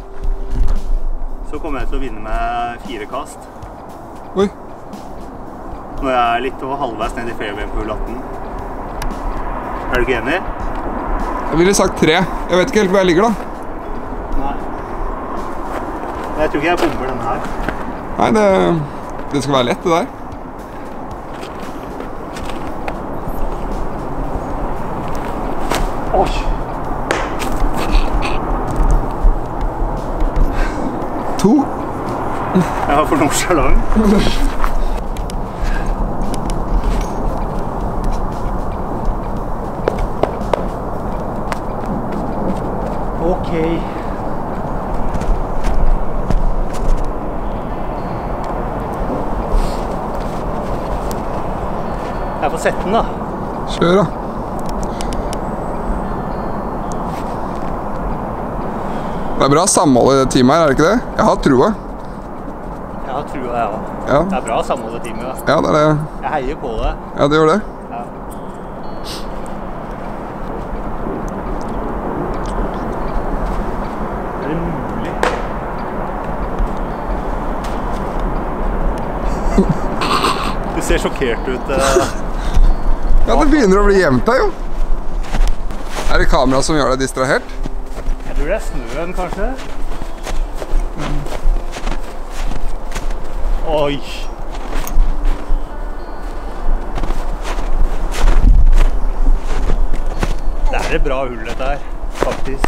så kommer jeg til å vinne med fire kast. Oi. Når jeg er litt over halvveis ned i fairwayen på hull atten. Er du ikke enig? Jeg ville sagt tre. Jeg vet ikke helt hvor jeg ligger da. Nei. Jeg tror ikke jeg bomber denne her. Nei, det, det skal være lett det der. Oi! To. Jeg har for nonchalant. Ok. Jeg får sette den da. Kjør da. Det er bra samhold i det teamet her, er det ikke det? Jeg har trua. Jeg har trua, jeg også. Ja. Det er bra samhold i teamet da. Ja, det er det. Jeg heier på det. Ja, det gjør det. Ja. Er det mulig? Du ser sjokkert ut. Uh... Ja, det begynner å bli jevnt her, jo. Er det kamera som gjør deg distrahert? Jeg tror det er snøen, kanskje. Oi! er et bra hull dette her, faktisk.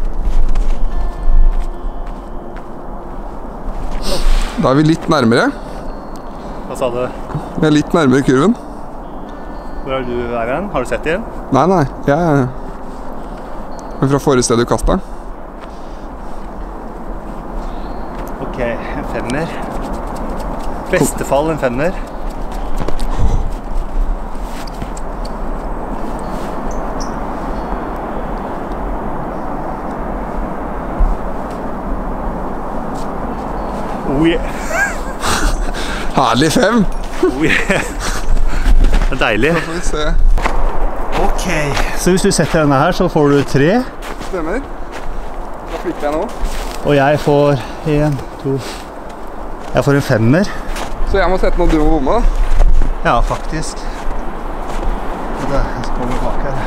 Da er vi litt nærmere. Hva sa du? Vi er litt nærmere kurven. Hvor er du her hen? Har du sett igjen? Nei, nei. Jeg er fra forrige sted du kastet. Ok, en femmer. Beste fall en femmer. Oh yeah. Herlig fem! Oh yeah. Det er deilig. Da får vi se. Ok, så hvis du setter denne her, så får du tre. Stemmer. Da flikker jeg nå. Og jeg får en, to... Jeg får en femmer. Så jeg må sette noe du må bomme da? Ja, faktisk. Det, jeg skal komme bak her.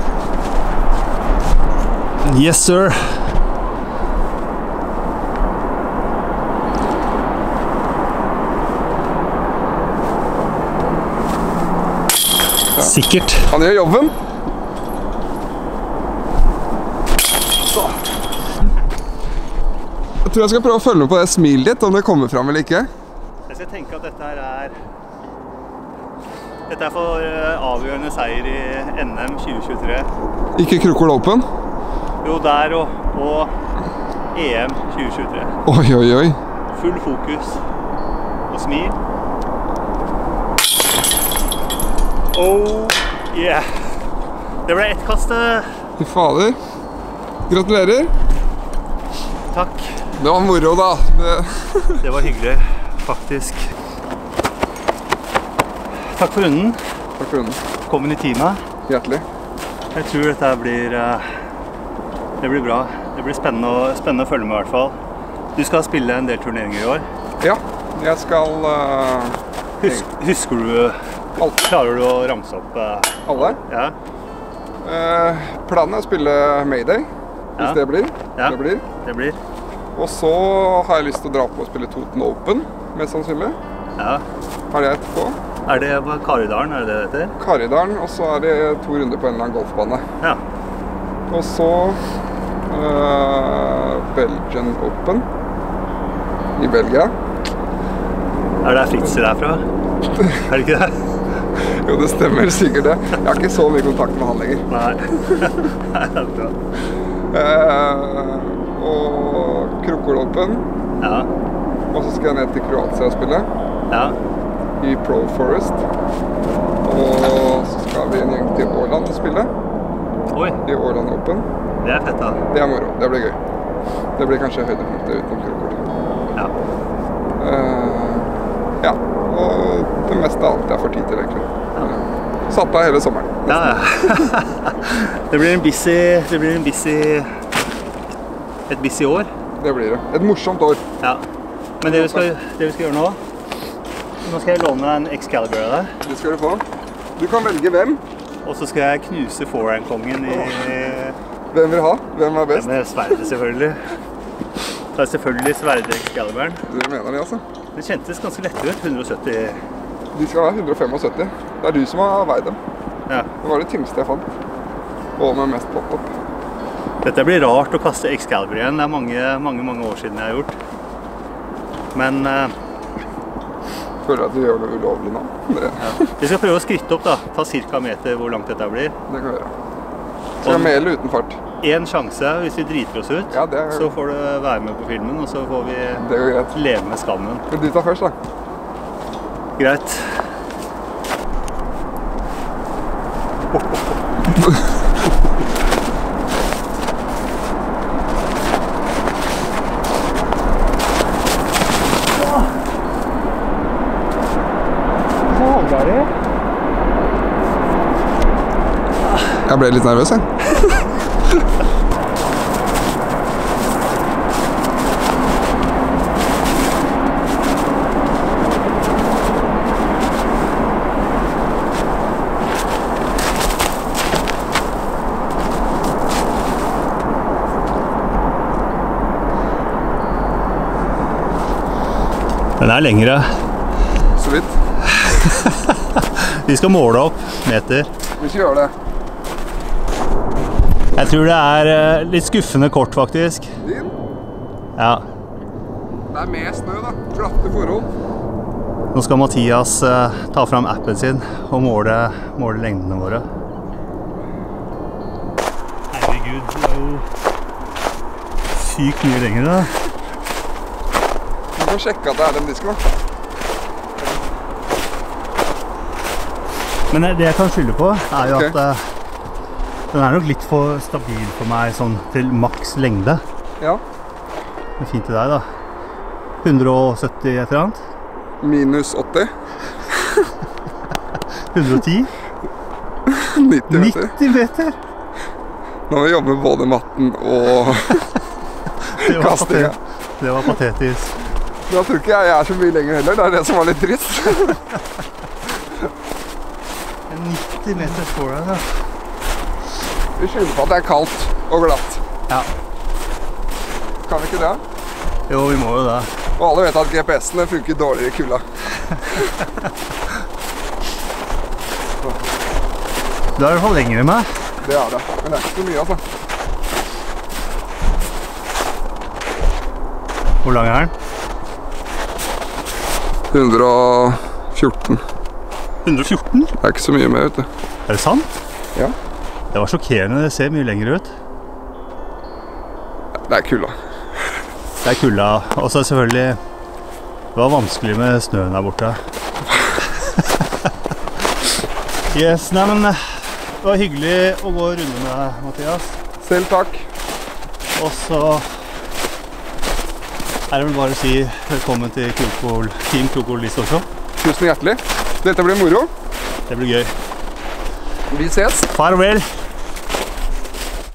Yes, sir. Sikkert. Han gjør jobben. Så. Jeg tror jeg skal prøve å følge med på det smilet ditt, om det kommer frem eller ikke. Jeg skal tenke at dette her er... Dette er for avgjørende seier i N M tjue tjuetre. Ikke Krokkol Open? Jo, der og, og E M tjue tjuetre. Oi, oi, oi. Full fokus og smil. Oh, yeah. Det ble ett kast. Fy fader. Gratulerer. Takk. Det var moro da. Det, det var hyggelig, faktisk. Takk for runden. Takk for runden. Kom inn i teamet. Hjertelig. Jeg tror dette blir, det blir bra. Det blir spennende å, spennende å følge med i hvert fall. Du skal spille en del turneringer i år. Ja, jeg skal... Uh, Husk, husker du... Alt. Klarer du å ramse opp? Uh, alle? Ja. Uh, planen er å spille Mayday, hvis ja. det blir. Ja, det blir. Det blir. Og så har jeg lyst til å dra på og spille Toten Open, mest sannsynlig. Ja. Har jeg etterpå. Er det Karidalen, er det det heter? Karidalen, og så er det to runder på en eller annen golfbane. Ja. Og så uh, Belgian Open i Belgia. Er det Fritz derfra? Er det ikke det? Jo, det stemmer sikkert det. Jeg har ikke så mye kontakt med han lenger. Nei. Nei, det er bra. Uh, og Krokkol Open. Ja. Og så skal jeg ned til Kroatia og spille. Ja. I Pro Forest. Og så skal vi en gjeng til Åland spille. Oi. I Åland Open. Det er fett da. Det er moro. Det blir gøy. Det blir kanskje høydepunktet utenom Krokkol. Ja. Uh, ja. Og det meste av alt jeg får tid til egentlig. Ja. Satt av hele sommeren. Ja, ja. Det blir en busy, det blir en busy, et busy år. Det blir det. Et morsomt år. Ja. Men det vi skal, det vi skal gjøre nå, nå skal jeg låne en Excalibur av deg. Det skal du få. Du kan velge hvem. Og så skal jeg knuse forehand-kongen i... Hvem vil ha? Hvem er best? Med sverdet selvfølgelig. Det er selvfølgelig sverdet Excaliburen. Du mener det altså? Det kjentes ganske lett ut, hundre og sytti. De skal være hundre og syttifem. Det er du som har veid dem. Ja. Det var det tyngste jeg fant. Og med mest plott opp. Dette blir rart å kaste Excalibur igjen. Det er mange, mange, mange år siden jeg har gjort. Men... Uh, Føler du at du gjør det ulovlig nå? Det. Ja. Vi skal prøve å skritte opp da. Ta cirka meter hvor langt dette blir. Det kan vi gjøre. Så jeg mele uten fart. En sjanse, hvis vi driter oss ut, ja, det er... så får du være med på filmen, og så får vi leve med skammen. Men du tar først da. Greit. Jeg ble litt nervøs, jeg. Den er lengre. Så vidt. Vi skal måle opp meter. Vi skal gjøre det. Jeg tror det er eh, litt skuffende kort, faktisk. Din? Ja. Det er mer snø da, glatte forhold. Nå skal Mathias eh, ta fram appen sin og måle, måle lengdene våre. Herregud, det er jo sykt mye lenger da. Du kan sjekke at det er den disken da. Men det jeg kan skylde på er jo Ok. at eh, den er nok litt for stabil for meg sånn til maks lengde. Ja. Det er fint til deg da. hundre og sytti et eller annet. Minus åtti. hundre og ti. nitti meter. nitti meter! Nå må vi jobbe med både matten og Det var, kastinga. patet, det var patetisk. Da tror ikke jeg jeg er så mye lenger heller, det er det som var litt trist. nitti meter forehand, ja. Vi skylder på at det er kaldt og glatt. Ja. Kan vi ikke det? Jo, vi må jo det. Og alle vet at G P S-ene funker dårligere i kulda. Du er i hvert fall lenger enn meg. Det er det, men det er ikke så mye altså. Hvor lang er den? hundre og fjorten. hundre og fjorten? Det er ikke så mye mer, vet du. Er det sant? Ja. Det var sjokkerende, det ser mye lenger ut. Det er kulda. Det er kulda, og så selvfølgelig, det var vanskelig med snøen der borte. Yes, nei, men det var hyggelig å gå runde med deg, Mathias. Selv takk. Og så er det vel bare å si velkommen til Krokol, Team Krokol List også. Tusen hjertelig. Dette blir moro. Det blir gøy. Vi ses. Farvel!